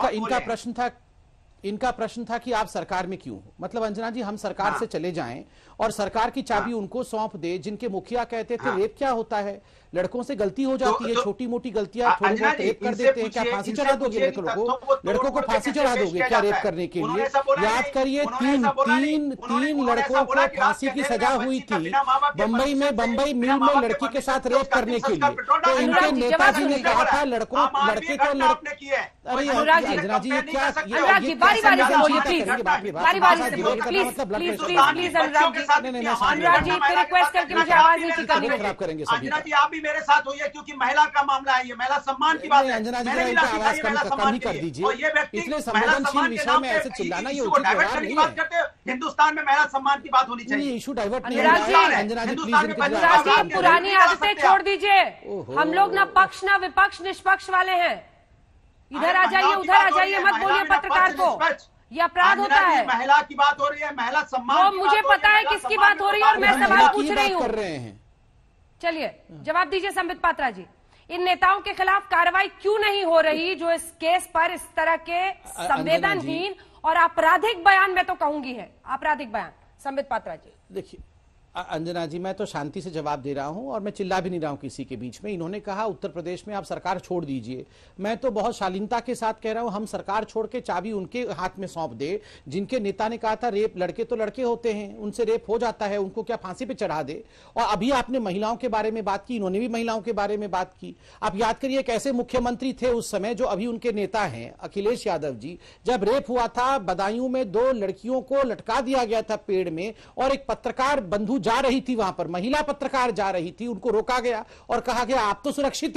इनका प्रश्न था कि आप सरकार में क्यों हो। मतलब अंजना जी, हम सरकार से चले जाएं और सरकार की चाबी उनको सौंप दे जिनके मुखिया कहते थे रेप क्या होता है, लड़कों से गलती हो जाती है, छोटी मोटी गलतियां, थोड़ी बहुत रेप कर देते हैं, क्या फांसी चढ़ा दोगे लड़कों को फांसी चढ़ा दोगे क्या रेप करने के लिए? याद करिए, तीन लड़कों को फांसी की सजा हुई थी बंबई मिल में लड़की के साथ रेप करने के लिए। तो इनके नेताजी ने कहा था लड़के को अरे अंजना जी, ये क्या? बारी से बोलिए प्लीज, बारी से बोलिए प्लीज अनुराग जी, रिक्वेस्ट करके मुझे आवाज नीचे करनी है। खराब करेंगे सभी। अंजना जी, आप भी मेरे साथ हुई है क्योंकि महिला का मामला है, ये महिला सम्मान की बात है। अंजना जी, आवाज कम कर दीजिए। इतने संवेदनशील विषय में ऐसे चिल्लाना ये उचित व्यवहार नहीं है। हिंदुस्तान में महिला सम्मान की बात होनी चाहिए। इशू डाइवर्ट नहीं अनुराग जी, अंजना जी प्लीज, पुरानी आदतें छोड़ दीजिए। हम लोग ना पक्ष ना विपक्ष, निष्पक्ष वाले हैं। इधर आ जाइए, उधर आ जाइए, मत बोलिए पत्रकार को, ये अपराध होता है। महिला की बात हो रही है, महिला सम्मान। मुझे पता है किसकी बात हो रही है और मैं सवाल पूछ रही हूँ। कर रहे हैं। चलिए जवाब दीजिए संबित पात्रा जी, इन नेताओं के खिलाफ कार्रवाई क्यों नहीं हो रही जो इस केस पर इस तरह के संवेदनहीन और आपराधिक बयान, मैं तो कहूंगी है आपराधिक बयान? संबित पात्रा जी देखिए अंजना जी, मैं तो शांति से जवाब दे रहा हूं और मैं चिल्ला भी नहीं रहा हूं किसी के बीच में। इन्होंने कहा उत्तर प्रदेश में आप सरकार छोड़ दीजिए, मैं तो बहुत शालीनता के साथ कह रहा हूं हम सरकार छोड़ के चाबी उनके हाथ में सौंप दे जिनके नेता ने कहा था रेप, लड़के तो लड़के होते हैं, उनसे रेप हो जाता है, उनको क्या फांसी पे चढ़ा दे। और अभी आपने महिलाओं के बारे में बात की, इन्होंने भी महिलाओं के बारे में बात की। आप याद करिए एक ऐसे मुख्यमंत्री थे उस समय जो अभी उनके नेता हैं, अखिलेश यादव जी। जब रेप हुआ था बदायूं में 2 लड़कियों को लटका दिया गया था पेड़ में और एक पत्रकार बंधु जा रही थी, वहां पर महिला पत्रकार जा रही थी, उनको रोका गया और कहा गया आप तो सुरक्षित हैं,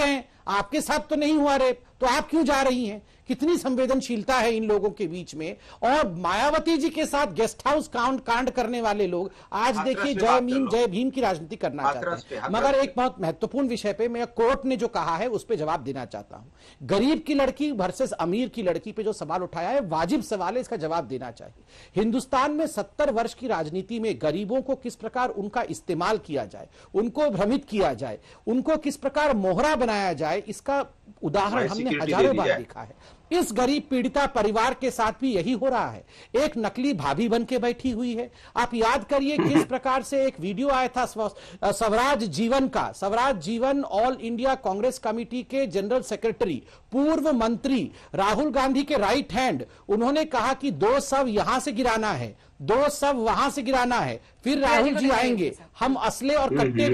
आपके साथ तो नहीं हुआ रेप, तो आप क्यों जा रही हैं? कितनी संवेदनशीलता है इन लोगों के बीच में। और मायावती जी के साथ गेस्ट हाउस कांड करने वाले लोग आज देखिए जय भीम की राजनीति करना चाहते हैं। मगर एक बहुत महत्वपूर्ण विषय पे मैं कोर्ट ने जो कहा है उस पर जवाब देना चाहता हूं। गरीब की लड़की वर्सेस अमीर की लड़की पे जो सवाल उठाया है वाजिब सवाल है, इसका जवाब देना चाहिए। हिंदुस्तान में 70 वर्ष की राजनीति में गरीबों को किस प्रकार उनका इस्तेमाल किया जाए, उनको भ्रमित किया जाए, उनको किस प्रकार मोहरा बनाया जाए, इसका उदाहरण हमने हजारों बार देखा है। इस गरीब पीड़िता परिवार के साथ भी यही हो रहा है। एक नकली भाभी बन के बैठी हुई है। आप याद करिए किस प्रकार से एक वीडियो आया था स्वराज जीवन का। स्वराज जीवन ऑल इंडिया कांग्रेस कमेटी के जनरल सेक्रेटरी, पूर्व मंत्री राहुल गांधी के राइट हैंड, उन्होंने कहा कि 2 शव यहां से गिराना है, 2 शव वहां से गिराना है, फिर राहुल जी आएंगे, हम असले और कट्टे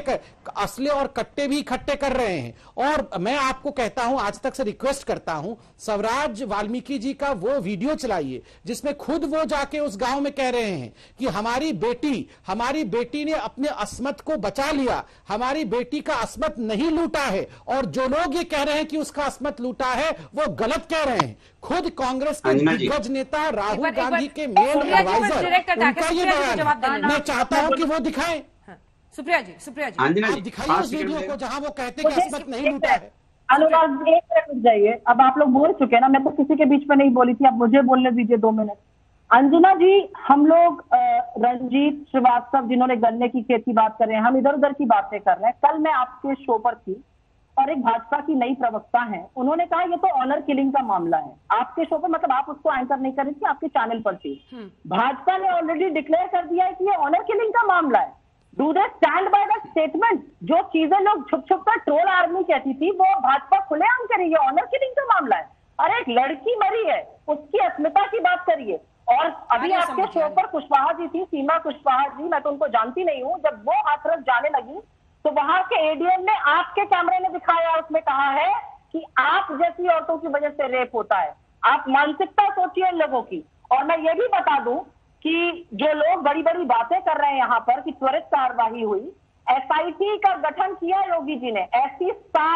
भी इकट्ठे कर रहे हैं। और मैं आपको कहता हूं, आज तक से रिक्वेस्ट करता हूं, स्वराज वाल्मीकि जी का वो वीडियो चलाइए जिसमें खुद वो जाके उस गांव में कह रहे हैं कि हमारी बेटी ने अपने अस्मत को बचा लिया, हमारी बेटी का अस्मत नहीं लूटा है, और जो लोग ये कह रहे हैं कि उसका अस्मत लूटा है वो गलत कह रहे हैं। खुद कांग्रेस के दिग्गज नेता राहुल गांधी के मेन एडवाइजर, उनका ये बयान है। मैं चाहता हूं कि वो दिखाएं। सुप्रिया जी आप दिखाइए उस वीडियो को जहां वो कहते हैं कि अस्मत नहीं लूटा है। अनुराग एक मिनट रुक जाइए, अब आप लोग बोल चुके हैं ना, मैं तो किसी के बीच में नहीं बोली थी, अब मुझे बोलने दीजिए 2 मिनट। अंजना जी, हम लोग रंजीत श्रीवास्तव जिन्होंने गन्ने की खेत की बात कर रहे हैं, हम इधर उधर की बातें कर रहे हैं। कल मैं आपके शो पर थी और एक भाजपा की नई प्रवक्ता है, उन्होंने कहा ये तो ऑनर किलिंग का मामला है। आपके शो पर, मतलब आप उसको एंकर नहीं कर रही थी, आपके चैनल पर थी। भाजपा ने ऑलरेडी डिक्लेयर कर दिया है कि ये ऑनर किलिंग का मामला है। Do they stand by the statement? जो चीजें लोग छुप छुप कर ट्रोल आर्मी कहती थी वो भाजपा खुलेआम करिए, ऑनर किलिंग का मामला है। अरे एक लड़की मरी है, उसकी अस्मिता की बात करिए। और अभी आपके शो पर कुशवाहा जी थी, सीमा कुशवाहा जी, मैं तो उनको जानती नहीं हूँ, जब वो हाथरस जाने लगी तो वहां के एडीएम ने आपके कैमरे में दिखाया, उसमें कहा है कि आप जैसी औरतों की वजह से रेप होता है। आप मानसिकता सोचिए इन लोगों की। और मैं ये भी बता दूं कि जो लोग बड़ी बड़ी बातें कर रहे हैं यहाँ पर कि त्वरित कार्यवाही हुई, एसआईटी का गठन किया योगी जी ने। ऐसी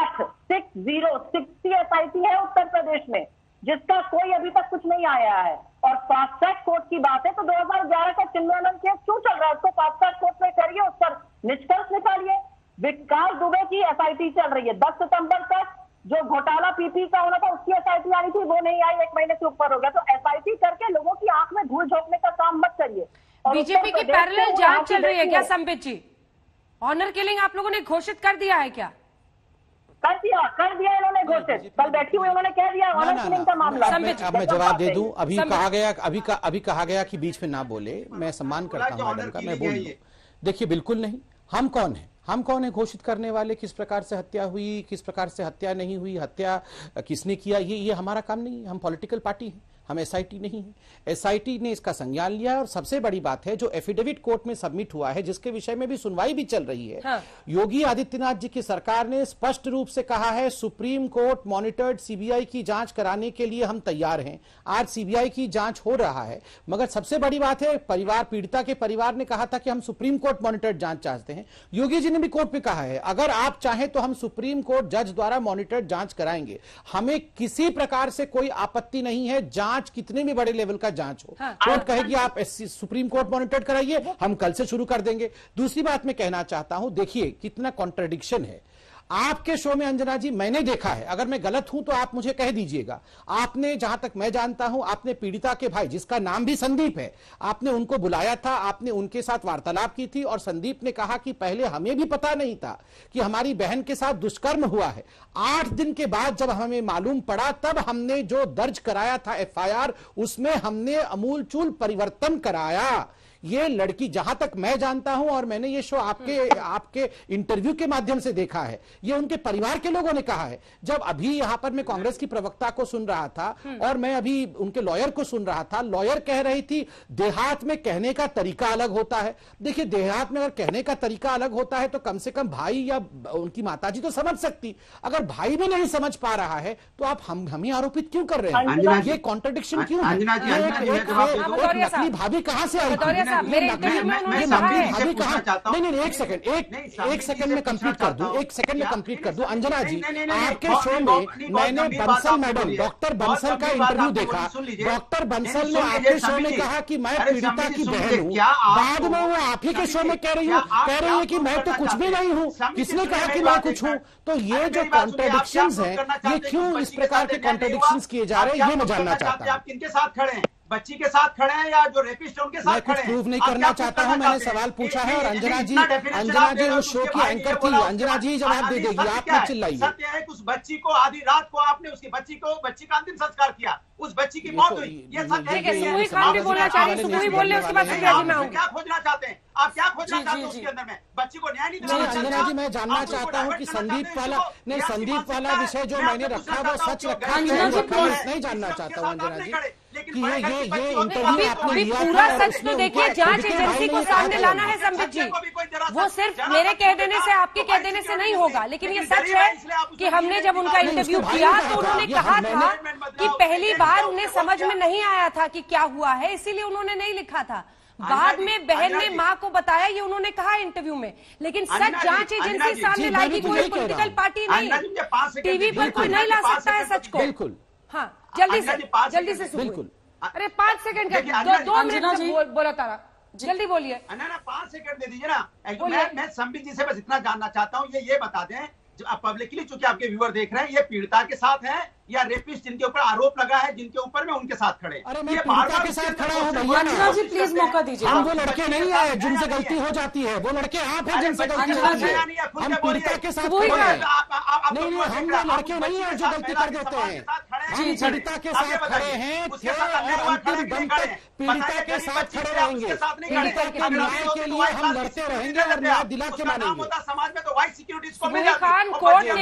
60 एसआईटी है उत्तर प्रदेश में, जिसका कोई अभी तक कुछ नहीं आया है। और फास्ट ट्रैक कोर्ट की बात है तो 2011 का चिन्मयानंद केस क्यों चल रहा है, उसको फास्ट ट्रैक कोर्ट में करिए, उस पर निष्कर्ष निकालिए। विकास दुबे की एसआईटी चल रही है, 10 सितंबर तक जो घोटाला पीपी का होना था उसकी एसआईटी आई थी, वो नहीं आई, 1 महीने से ऊपर हो गया। तो एसआईटी करके लोगों की आंख में धूल झोंकने का काम मत करिए। बीजेपी की पैरेलल जांच चल रही है क्या संबित जी? ऑनर किलिंग आप लोगों ने घोषित कर दिया है क्या? कर दिया इन्होंने घोषित। कल बैठी हुई उन्होंने कह दिया ऑनर किलिंग का मामला। अब मैं जवाब दे दूं। अभी कहा गया कि बीच में ना बोले। मैं सम्मान करता हूं मैडम का, मैं बोल दूं। देखिए बिल्कुल नहीं। हम कौन है घोषित करने वाले? किस प्रकार से हत्या हुई, किस प्रकार से हत्या नहीं हुई, हत्या किसने किया, ये हमारा काम नहीं है। हम पॉलिटिकल पार्टी हैं, हम एसआईटी नहीं है। एसआईटी ने इसका संज्ञान लिया। और सबसे बड़ी बात है जो एफिडेविट कोर्ट में सबमिट हुआ है, जिसके विषय में भी सुनवाई भी चल रही है। योगी आदित्यनाथ जी की सरकार ने स्पष्ट रूप से कहा है सुप्रीम कोर्ट मॉनिटर्ड सीबीआई की जांच कराने के लिए हम तैयार हैं। आज सीबीआई की जांच हो रहा है। मगर सबसे बड़ी बात है, पीड़िता के परिवार ने कहा था कि हम सुप्रीम कोर्ट मॉनिटर्ड जांच चाहते हैं। योगी जी ने भी कोर्ट में कहा है अगर आप चाहें तो हम सुप्रीम कोर्ट जज द्वारा मॉनिटर्ड जांच कराएंगे। हमें किसी प्रकार से कोई आपत्ति नहीं है, जांच कितने भी बड़े लेवल का जांच हो। कोर्ट कहेगी आप सुप्रीम कोर्ट मॉनिटर कराइए, हम कल से शुरू कर देंगे। दूसरी बात मैं कहना चाहता हूं, देखिए कितना कॉन्ट्रडिक्शन है आपके शो में। अंजना जी, मैंने देखा है, अगर मैं गलत हूं तो आप मुझे कह दीजिएगा। आपने, जहां तक मैं जानता हूं, आपने पीड़िता के भाई, जिसका नाम भी संदीप है, आपने उनको बुलाया था, आपने उनके साथ वार्तालाप की थी। और संदीप ने कहा कि पहले हमें भी पता नहीं था कि हमारी बहन के साथ दुष्कर्म हुआ है। 8 दिन के बाद जब हमें मालूम पड़ा, तब हमने जो दर्ज कराया था एफआईआर, उसमें हमने अमूलचूल परिवर्तन कराया। ये लड़की, जहां तक मैं जानता हूं, और मैंने ये शो आपके इंटरव्यू के माध्यम से देखा है, ये उनके परिवार के लोगों ने कहा है। जब अभी यहां पर मैं कांग्रेस की प्रवक्ता को सुन रहा था और मैं अभी उनके लॉयर को सुन रहा था, लॉयर कह रही थी देहात में कहने का तरीका अलग होता है। देखिए, देहात में अगर कहने का तरीका अलग होता है तो कम से कम भाई या उनकी माताजी तो समझ सकती। अगर भाई भी नहीं समझ पा रहा है तो आप हम ही आरोपित क्यों कर रहे हैं? ये कॉन्ट्रडिक्शन क्यों है? नकली भाभी कहां से आई? साहब, मेरे इंटरव्यू में उन्होंने कहा है। अभी कहा नहीं, एक सेकंड में कंप्लीट कर दूं, अंजना जी, आपके शो में मैंने बंसल मैडम, डॉक्टर बंसल का इंटरव्यू देखा। डॉक्टर बंसल ने आपके शो में कहा कि मैं पीड़िता की बहन हूँ, बाद में वो आप ही के शो में कह रही है कि मैं तो कुछ भी नहीं हूँ। किसने कहा कि मैं कुछ हूँ? तो ये जो कॉन्ट्रडिक्शंस हैं, ये क्यों इस प्रकार के कॉन्ट्रडिक्शंस किए जा रहे हैं, ये मैं जानना चाहता हूँ। आप किनके साथ खड़े हैं? बच्ची के साथ खड़े हैं या जो रेपिस्ट है उनके साथ खड़े हैं? मैं कुछ प्रूव नहीं करना चाहता हूं, मैंने सवाल पूछा है और अंजना जी उस शो की एंकर थी, अंजना जी जवाब दे देगी, आप मत चिल्लाइए। सत्य है कि उस बच्ची को आधी रात को आपने उसकी बच्ची का अंतिम संस्कार किया, उस बच्ची की मौत हुई, ये सत्य है। सुबुही खान भी बोलना चाह रही है, सुबुही बोल ले, उसके बाद सुप्रिया जी में आऊंगी। क्या खोजना चाहते हैं आप? क्या खोजना चाहते हैं उसके अंदर में? बच्ची को न्याय नहीं दिलाना चाहते? अंजना जी, मैं जानना चाहता हूँ कि संदीप वाला विषय जो मैंने रखा वो सच रखा है, नहीं जानना चाहता हूँ अंजना जी कि ये इंटरव्यू आपने लिया था। पूरा सच तो देखिए, जांच एजेंसी को सामने लाना है संबित जी। वो सिर्फ मेरे कह देने से, आपके कह देने से नहीं होगा, लेकिन ये सच है कि हमने जब उनका इंटरव्यू किया तो उन्होंने कहा था कि पहली बार उन्हें समझ में नहीं आया था कि क्या हुआ है, इसीलिए उन्होंने नहीं लिखा था। बाद में बहन ने माँ को बताया, ये उन्होंने कहा इंटरव्यू में। लेकिन सच जांच एजेंसी सामने लाएगी, कोई पॉलिटिकल पार्टी नहीं, टीवी पर कोई नहीं ला सकता है सच को। बिल्कुल, हाँ, जल्दी से बिल्कुल। अरे 5 सेकंड का 2 मिनट बोला तारा, जल्दी बोलिए। ना 5 सेकंड दे दीजिए ना। मैं संबित जी से बस इतना जानना चाहता हूँ, ये बता दें पब्लिकली, चूंकि आपके व्यूअर देख रहे हैं, ये पीड़िता के साथ है या रेपिस्ट जिनके ऊपर आरोप लगा है, जिनके ऊपर में उनके साथ खड़े? अरे मैं पीड़िता के साथ खड़ा हूँ भैया जी, प्लीज मौका दीजिए। हम वो लड़के नहीं है जिनसे गलती हो जाती है, वो लड़के आप हैं जिनसे गलती होती है। हम पीड़िता के साथ खड़े हैं, नहीं हम वो लड़के नहीं है जो गलती कर देते हैं। हम पीड़िता के साथ खड़े हैं और अंतिम दम तक पीड़िता के साथ खड़े रहेंगे। पीड़िता के न्याय के लिए हम लड़ते रहेंगे और न्याय दिला के मानेंगे। समाज में तो वाइस सिक्योरिटीज को मिल खान,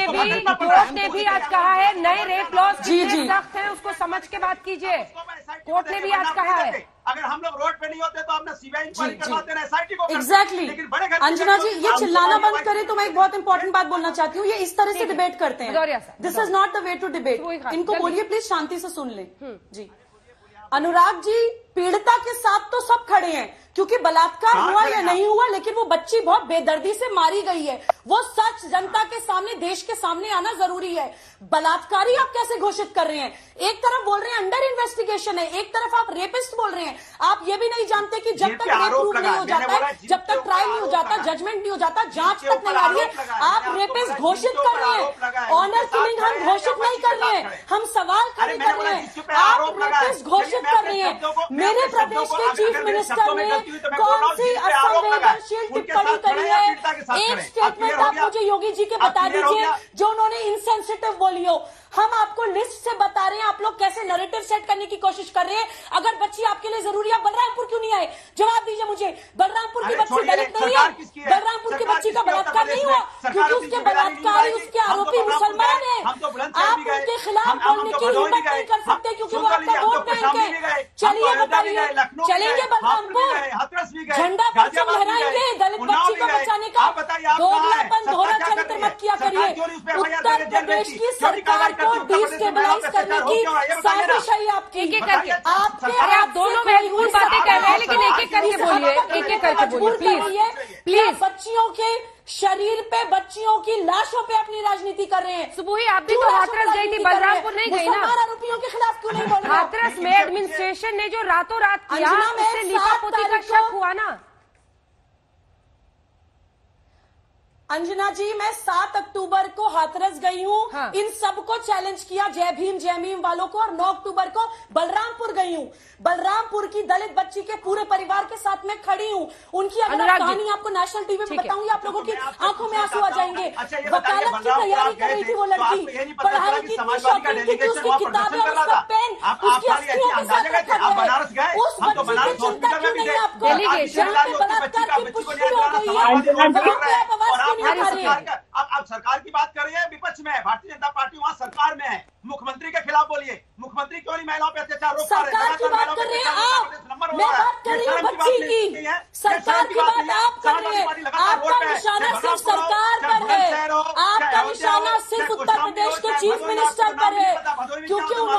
कोर्ट ने भी आज कहा है नए रेप लॉज सख्त है, उसको समझ के बात कीजिए। कोर्ट ने भी आज कहा है अगर हम लोग रोड पे नहीं होते तो हमने सीबीआई इंक्वायरी करवाते हैं, एसआईटी को। एग्जैक्टली। अंजना जी, ये चिल्लाना बंद करें तो मैं एक बहुत इंपॉर्टेंट बात बोलना चाहती हूँ। ये इस तरह से डिबेट करते हैं, this is not the way to debate. इनको बोलिए प्लीज शांति से सुन ले। जी अनुराग जी, पीड़िता के साथ तो सब खड़े हैं क्योंकि बलात्कार हुआ या नहीं हुआ, लेकिन वो बच्ची बहुत बेदर्दी से मारी गई है। वो सच जनता के सामने, देश के सामने आना जरूरी है। बलात्कारी आप कैसे घोषित कर रहे हैं? एक तरफ बोल रहे हैं अंडर इन्वेस्टिगेशन है, एक तरफ आप रेपिस्ट बोल रहे हैं। आप ये भी नहीं जानते कि जब तक रेप प्रूव नहीं हो जाता है, जब तक ट्रायल नहीं हो जाता, जजमेंट नहीं हो जाता, जांच तक नहीं आ रही है, आप रेपिस्ट घोषित कर रहे हैं। ऑनर किलिंग हम घोषित नहीं कर रहे हैं, हम सवाल खड़े कर रहे हैं। आप रेपिस्ट घोषित कर रहे हैं। मेरे प्रदेश के चीफ मिनिस्टर ने कौन सी असंवेदनशील टिप्पणी करी है? एक स्टेटमेंट आप मुझे योगी जी के बता दीजिए जो उन्होंने इनसेंसिटिव बोली हो। हम आपको लिस्ट से बता रहे हैं, आप लोग कैसे नैरेटिव सेट करने की कोशिश कर रहे हैं। अगर बच्ची आपके लिए जरूरी है, बलरामपुर क्यों नहीं आए? जवाब दीजिए मुझे। बलरामपुर की बच्ची दलित नहीं है, बलरामपुर की बच्ची का बलात्कार नहीं हुआ क्योंकि उसके बलात्कारी, उसके आरोपी मुसलमान है। आप उनके खिलाफ बोलने की हिम्मत नहीं कर सकते क्योंकि वो आपका वोट बैंक है। चलिए बताइए, चलेंगे बलरामपुर, झंडा परचम लहराएंगे दलित बच्ची को बचाने का? दोगलापन, दोहरा चरित्र मत किया करिए। उत्तर प्रदेश की सरकार को डिस्टेबलाइज करने की साजिश है आपकी। एक एक करके आप दोनों महत्वपूर्ण बातें कह रहे हैं, लेकिन एक एक करके बोलिए, एक एक करके बोलिए प्लीज। बच्चियों के शरीर पे, बच्चियों की लाशों पे अपनी राजनीति कर रहे हैं। सुबुही, आप भी तो हाथरस गई थी, बलरामपुर नहीं गई ना? आरोपियों के खिलाफ क्यों नहीं बोल रहे? हाथरस में एडमिनिस्ट्रेशन ने जो रातों रात किया, उससे लीपापोती का शक हुआ ना। अंजना जी, मैं 7 अक्टूबर को हाथरस गई हूँ। हाँ। इन सबको चैलेंज किया, जय भीम जय मीम वालों को, और 9 अक्टूबर को बलरामपुर गई हूँ। बलरामपुर की दलित बच्ची के पूरे परिवार के साथ मैं खड़ी हूँ। उनकी अगर कहानी आपको नेशनल टीवी पे बताऊंगी, आप लोगों की आंखों में आंसू आ जाएंगे। वकालत की तैयारी कर रही थी वो लड़की, पढ़ाई की इतनी शौकीन थी कि उसकी किताबें और उसका पेन उसकी अस्थियों के साथ रखा गया है। उस बच्ची की चिंता क्यों नहीं है आपको? जहाँ पे बलात्कार की पुष्टि हो गई है, वहाँ पे आप आवाज अब सरकार की बात कर रही है, विपक्ष में है, भारतीय जनता पार्टी वहाँ सरकार में है। मुख्यमंत्री के खिलाफ बोलिए, मुख्यमंत्री क्यों नहीं महिलाओं पे अत्याचार रोक पा रहे? सरकार की बात कर रहे हैं आप, मैं बात कर रही हूँ बच्ची की। सरकार की बात आप कर रहे हैं, आपका निशाना सिर्फ सरकार पर है, आपका निशाना सिर्फ उत्तर प्रदेश के चीफ मिनिस्टर पर है, क्योंकि उन्होंने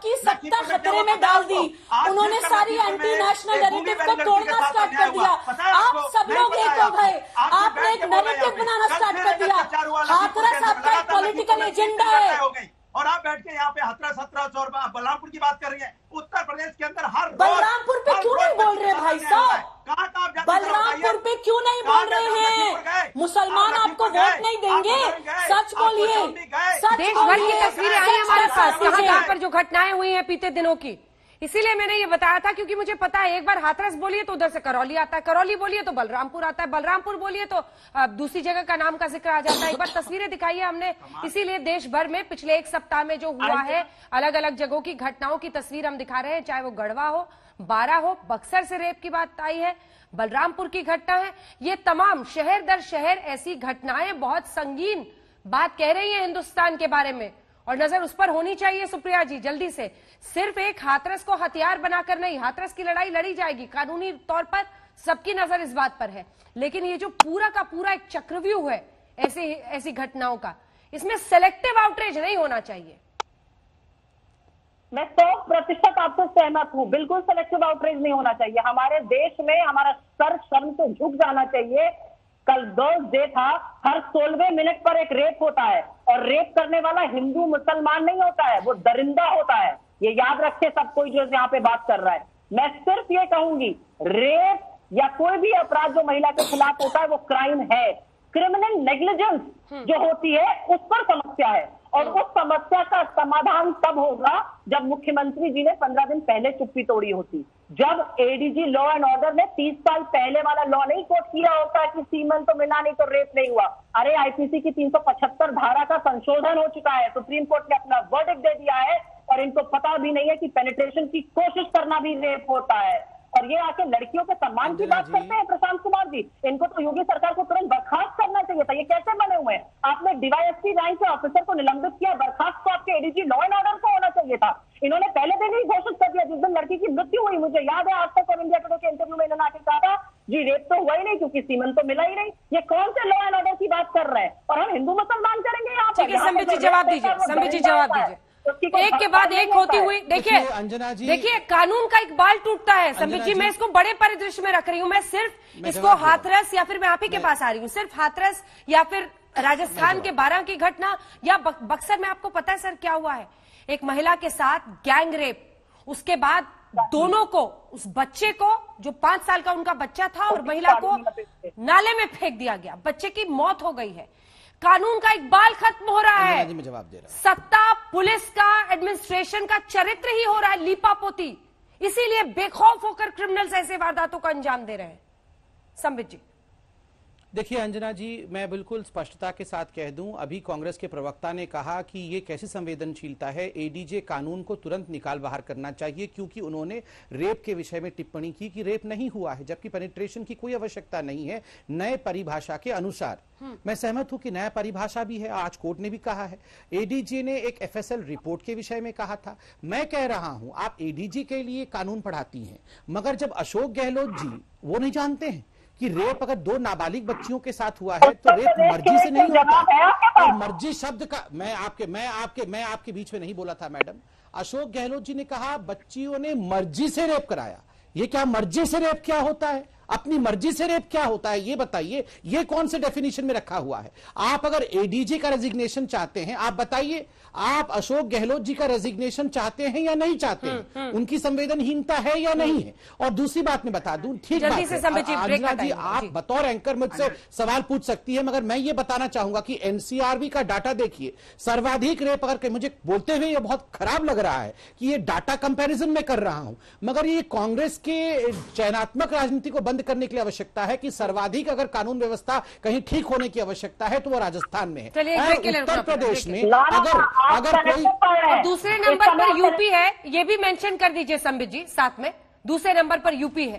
आपकी सत्ता खतरे में डाल दी। उन्होंने सारी एंटी नेशनल नैरेटिव को तोड़ना स्टार्ट कर दिया। आप सब लोग एक हो गए, आपने एक नैरेटिव बनाना स्टार्ट कर दिया। हाथरस आपका एक पॉलिटिकल एजेंडा है और आप बैठ के यहाँ पे 1700 और बलरामपुर की बात कर रही है। उत्तर प्रदेश के अंदर हर बलरामपुर पे क्यों नहीं बोल रहे भाई साहब? बलरामपुर पे क्यों नहीं बोल रहे हैं? मुसलमान आपको वोट नहीं देंगे, सच बोलिए। देश भर की तस्वीरें आई हमारे पास कहाँ पर जो घटनाएं हुई हैं बीते दिनों की। इसीलिए मैंने ये बताया था क्योंकि मुझे पता है एक बार हाथरस बोलिए तो उधर से करौली आता है, करौली बोलिए तो बलरामपुर आता है, बलरामपुर बोलिए तो दूसरी जगह का नाम का जिक्र आ जाता है। एक बार तस्वीरें दिखाई है हमने, इसीलिए देश भर में पिछले एक सप्ताह में जो हुआ है अलग अलग जगहों की घटनाओं की तस्वीर हम दिखा रहे हैं, चाहे वो गढ़वा हो, बारा हो, बक्सर से रेप की बात आई है, बलरामपुर की घटना है। ये तमाम शहर दर शहर ऐसी घटनाएं बहुत संगीन बात कह रही है हिंदुस्तान के बारे में और नजर उस पर होनी चाहिए। सुप्रिया जी जल्दी से, सिर्फ एक हाथरस को हथियार बनाकर नहीं, हाथरस की लड़ाई लड़ी जाएगी, कानूनी तौर पर सबकी नजर इस बात पर है, लेकिन ये जो पूरा का पूरा एक चक्रव्यूह है ऐसी घटनाओं का, इसमें सेलेक्टिव आउटरीच नहीं होना चाहिए। मैं 100% आपसे सहमत हूँ, बिल्कुल सेलेक्टिव आउटरीच नहीं होना चाहिए। हमारे देश में हमारा सर शर्म से झुक जाना चाहिए। कल गर्ल्स डे था, हर 16वें मिनट पर एक रेप होता है और रेप करने वाला हिंदू मुसलमान नहीं होता है, वो दरिंदा होता है। ये याद रखे सब कोई जो यहाँ पे बात कर रहा है। मैं सिर्फ ये कहूंगी, रेप या कोई भी अपराध जो महिला के खिलाफ होता है वो क्राइम है। क्रिमिनल नेग्लिजेंस जो होती है उस पर समस्या है और उस समस्या का समाधान तब होगा जब मुख्यमंत्री जी ने 15 दिन पहले चुप्पी तोड़ी होती, जब एडीजी लॉ एंड ऑर्डर ने 30 साल पहले वाला लॉ नहीं कोट किया होता कि सीमन तो मिला नहीं तो रेप नहीं हुआ। अरे आईपीसी की 375 धारा का संशोधन हो चुका है, सुप्रीम कोर्ट ने अपना वर्डिक्ट दे दिया है और इनको पता भी नहीं है कि पेनिट्रेशन की कोशिश करना भी रेप होता है। और ये आके लड़कियों के सम्मान की बात करते हैं प्रशांत कुमार जी, इनको तो योगी सरकार को तुरंत बर्खास्त करना चाहिए था। ये कैसे बने हुए हैं? आपने डीवाईएसपी रैंक के ऑफिसर को निलंबित किया, बर्खास्त तो आपके एडीजी लॉ एंड ऑर्डर को होना चाहिए था। इन्होंने पहले दिन ही घोषित कर दिया, जिस दिन लड़की की मृत्यु हुई, मुझे याद है आज तक और इंडिया टुडे के इंटरव्यू में इन्होंने आके कहा था जी रेप तो हुआ ही नहीं क्योंकि सीमन तो मिला ही नहीं। ये कौन से लॉ एंड ऑर्डर की बात कर रहे हैं? और हम हिंदू मुसलमान करेंगे यहाँ पर? संबित जी जवाब दीजिए, संबित जी जवाब दीजिए। एक के बाद एक होती हुई देखिए अंजना जी, देखिए कानून का एक बाल टूटता है। संबित जी मैं इसको बड़े परिदृश्य में रख रही हूँ, मैं सिर्फ इसको हाथरस या फिर मैं आप ही के पास आ रही हूँ, सिर्फ हाथरस या फिर राजस्थान के बारां की घटना या बक्सर में आपको पता है सर क्या हुआ है? एक महिला के साथ गैंग रेप, उसके बाद दोनों को, उस बच्चे को जो 5 साल का उनका बच्चा था और महिला को नाले में फेंक दिया गया, बच्चे की मौत हो गई है। कानून का एक बाल खत्म हो रहा है, जवाब दे रहा सत्ता पुलिस का एडमिनिस्ट्रेशन का चरित्र ही हो रहा है लीपापोती, इसीलिए बेखौफ होकर क्रिमिनल्स ऐसे वारदातों का अंजाम दे रहे हैं। संबित जी देखिए अंजना जी, मैं बिल्कुल स्पष्टता के साथ कह दूं, अभी कांग्रेस के प्रवक्ता ने कहा कि ये कैसी संवेदनशीलता है, एडीजे कानून को तुरंत निकाल बाहर करना चाहिए क्योंकि उन्होंने रेप के विषय में टिप्पणी की कि रेप नहीं हुआ है, जबकि पेनिट्रेशन की कोई आवश्यकता नहीं है नए परिभाषा के अनुसार। मैं सहमत हूं कि नया परिभाषा भी है, आज कोर्ट ने भी कहा है। एडीजे ने एक एफएसएल रिपोर्ट के विषय में कहा था। मैं कह रहा हूं आप एडीजी के लिए कानून पढ़ाती हैं, मगर जब अशोक गहलोत जी वो नहीं जानते हैं कि रेप अगर 2 नाबालिग बच्चियों के साथ हुआ है तो रेप मर्जी से नहीं होता। और मर्जी शब्द का मैं आपके बीच में नहीं बोला था मैडम। अशोक गहलोत जी ने कहा बच्चियों ने मर्जी से रेप कराया। ये क्या मर्जी से रेप क्या होता है? अपनी मर्जी से रेप क्या होता है ये बताइए, ये कौन से डेफिनेशन में रखा हुआ है? आप अगर एडीजी का रेजिग्नेशन चाहते हैं, आप बताइए, आप अशोक गहलोत जी का रेजिग्नेशन चाहते हैं या नहीं चाहते हैं? उनकी संवेदनहीनता है या नहीं है? और दूसरी बात मैं बता दूं, ठीक बात है अंजना जी, आप बतौर एंकर मुझसे सवाल पूछ सकती है, मगर मैं ये बताना चाहूंगा कि एनसीआरबी का डाटा देखिए, सर्वाधिक रेप, अगर मुझे बोलते हुए ये बहुत खराब लग रहा है कि ये डाटा कंपैरिजन में कर रहा हूं, मगर ये कांग्रेस के चयनात्मक राजनीति को बंद करने के लिए आवश्यकता है कि सर्वाधिक अगर कानून व्यवस्था कहीं ठीक होने की आवश्यकता है तो वो राजस्थान में है। उत्तर प्रदेश में अगर कोई दूसरे नंबर पर यूपी है, ये भी मेंशन कर दीजिए संबित जी साथ में, दूसरे नंबर पर यूपी है।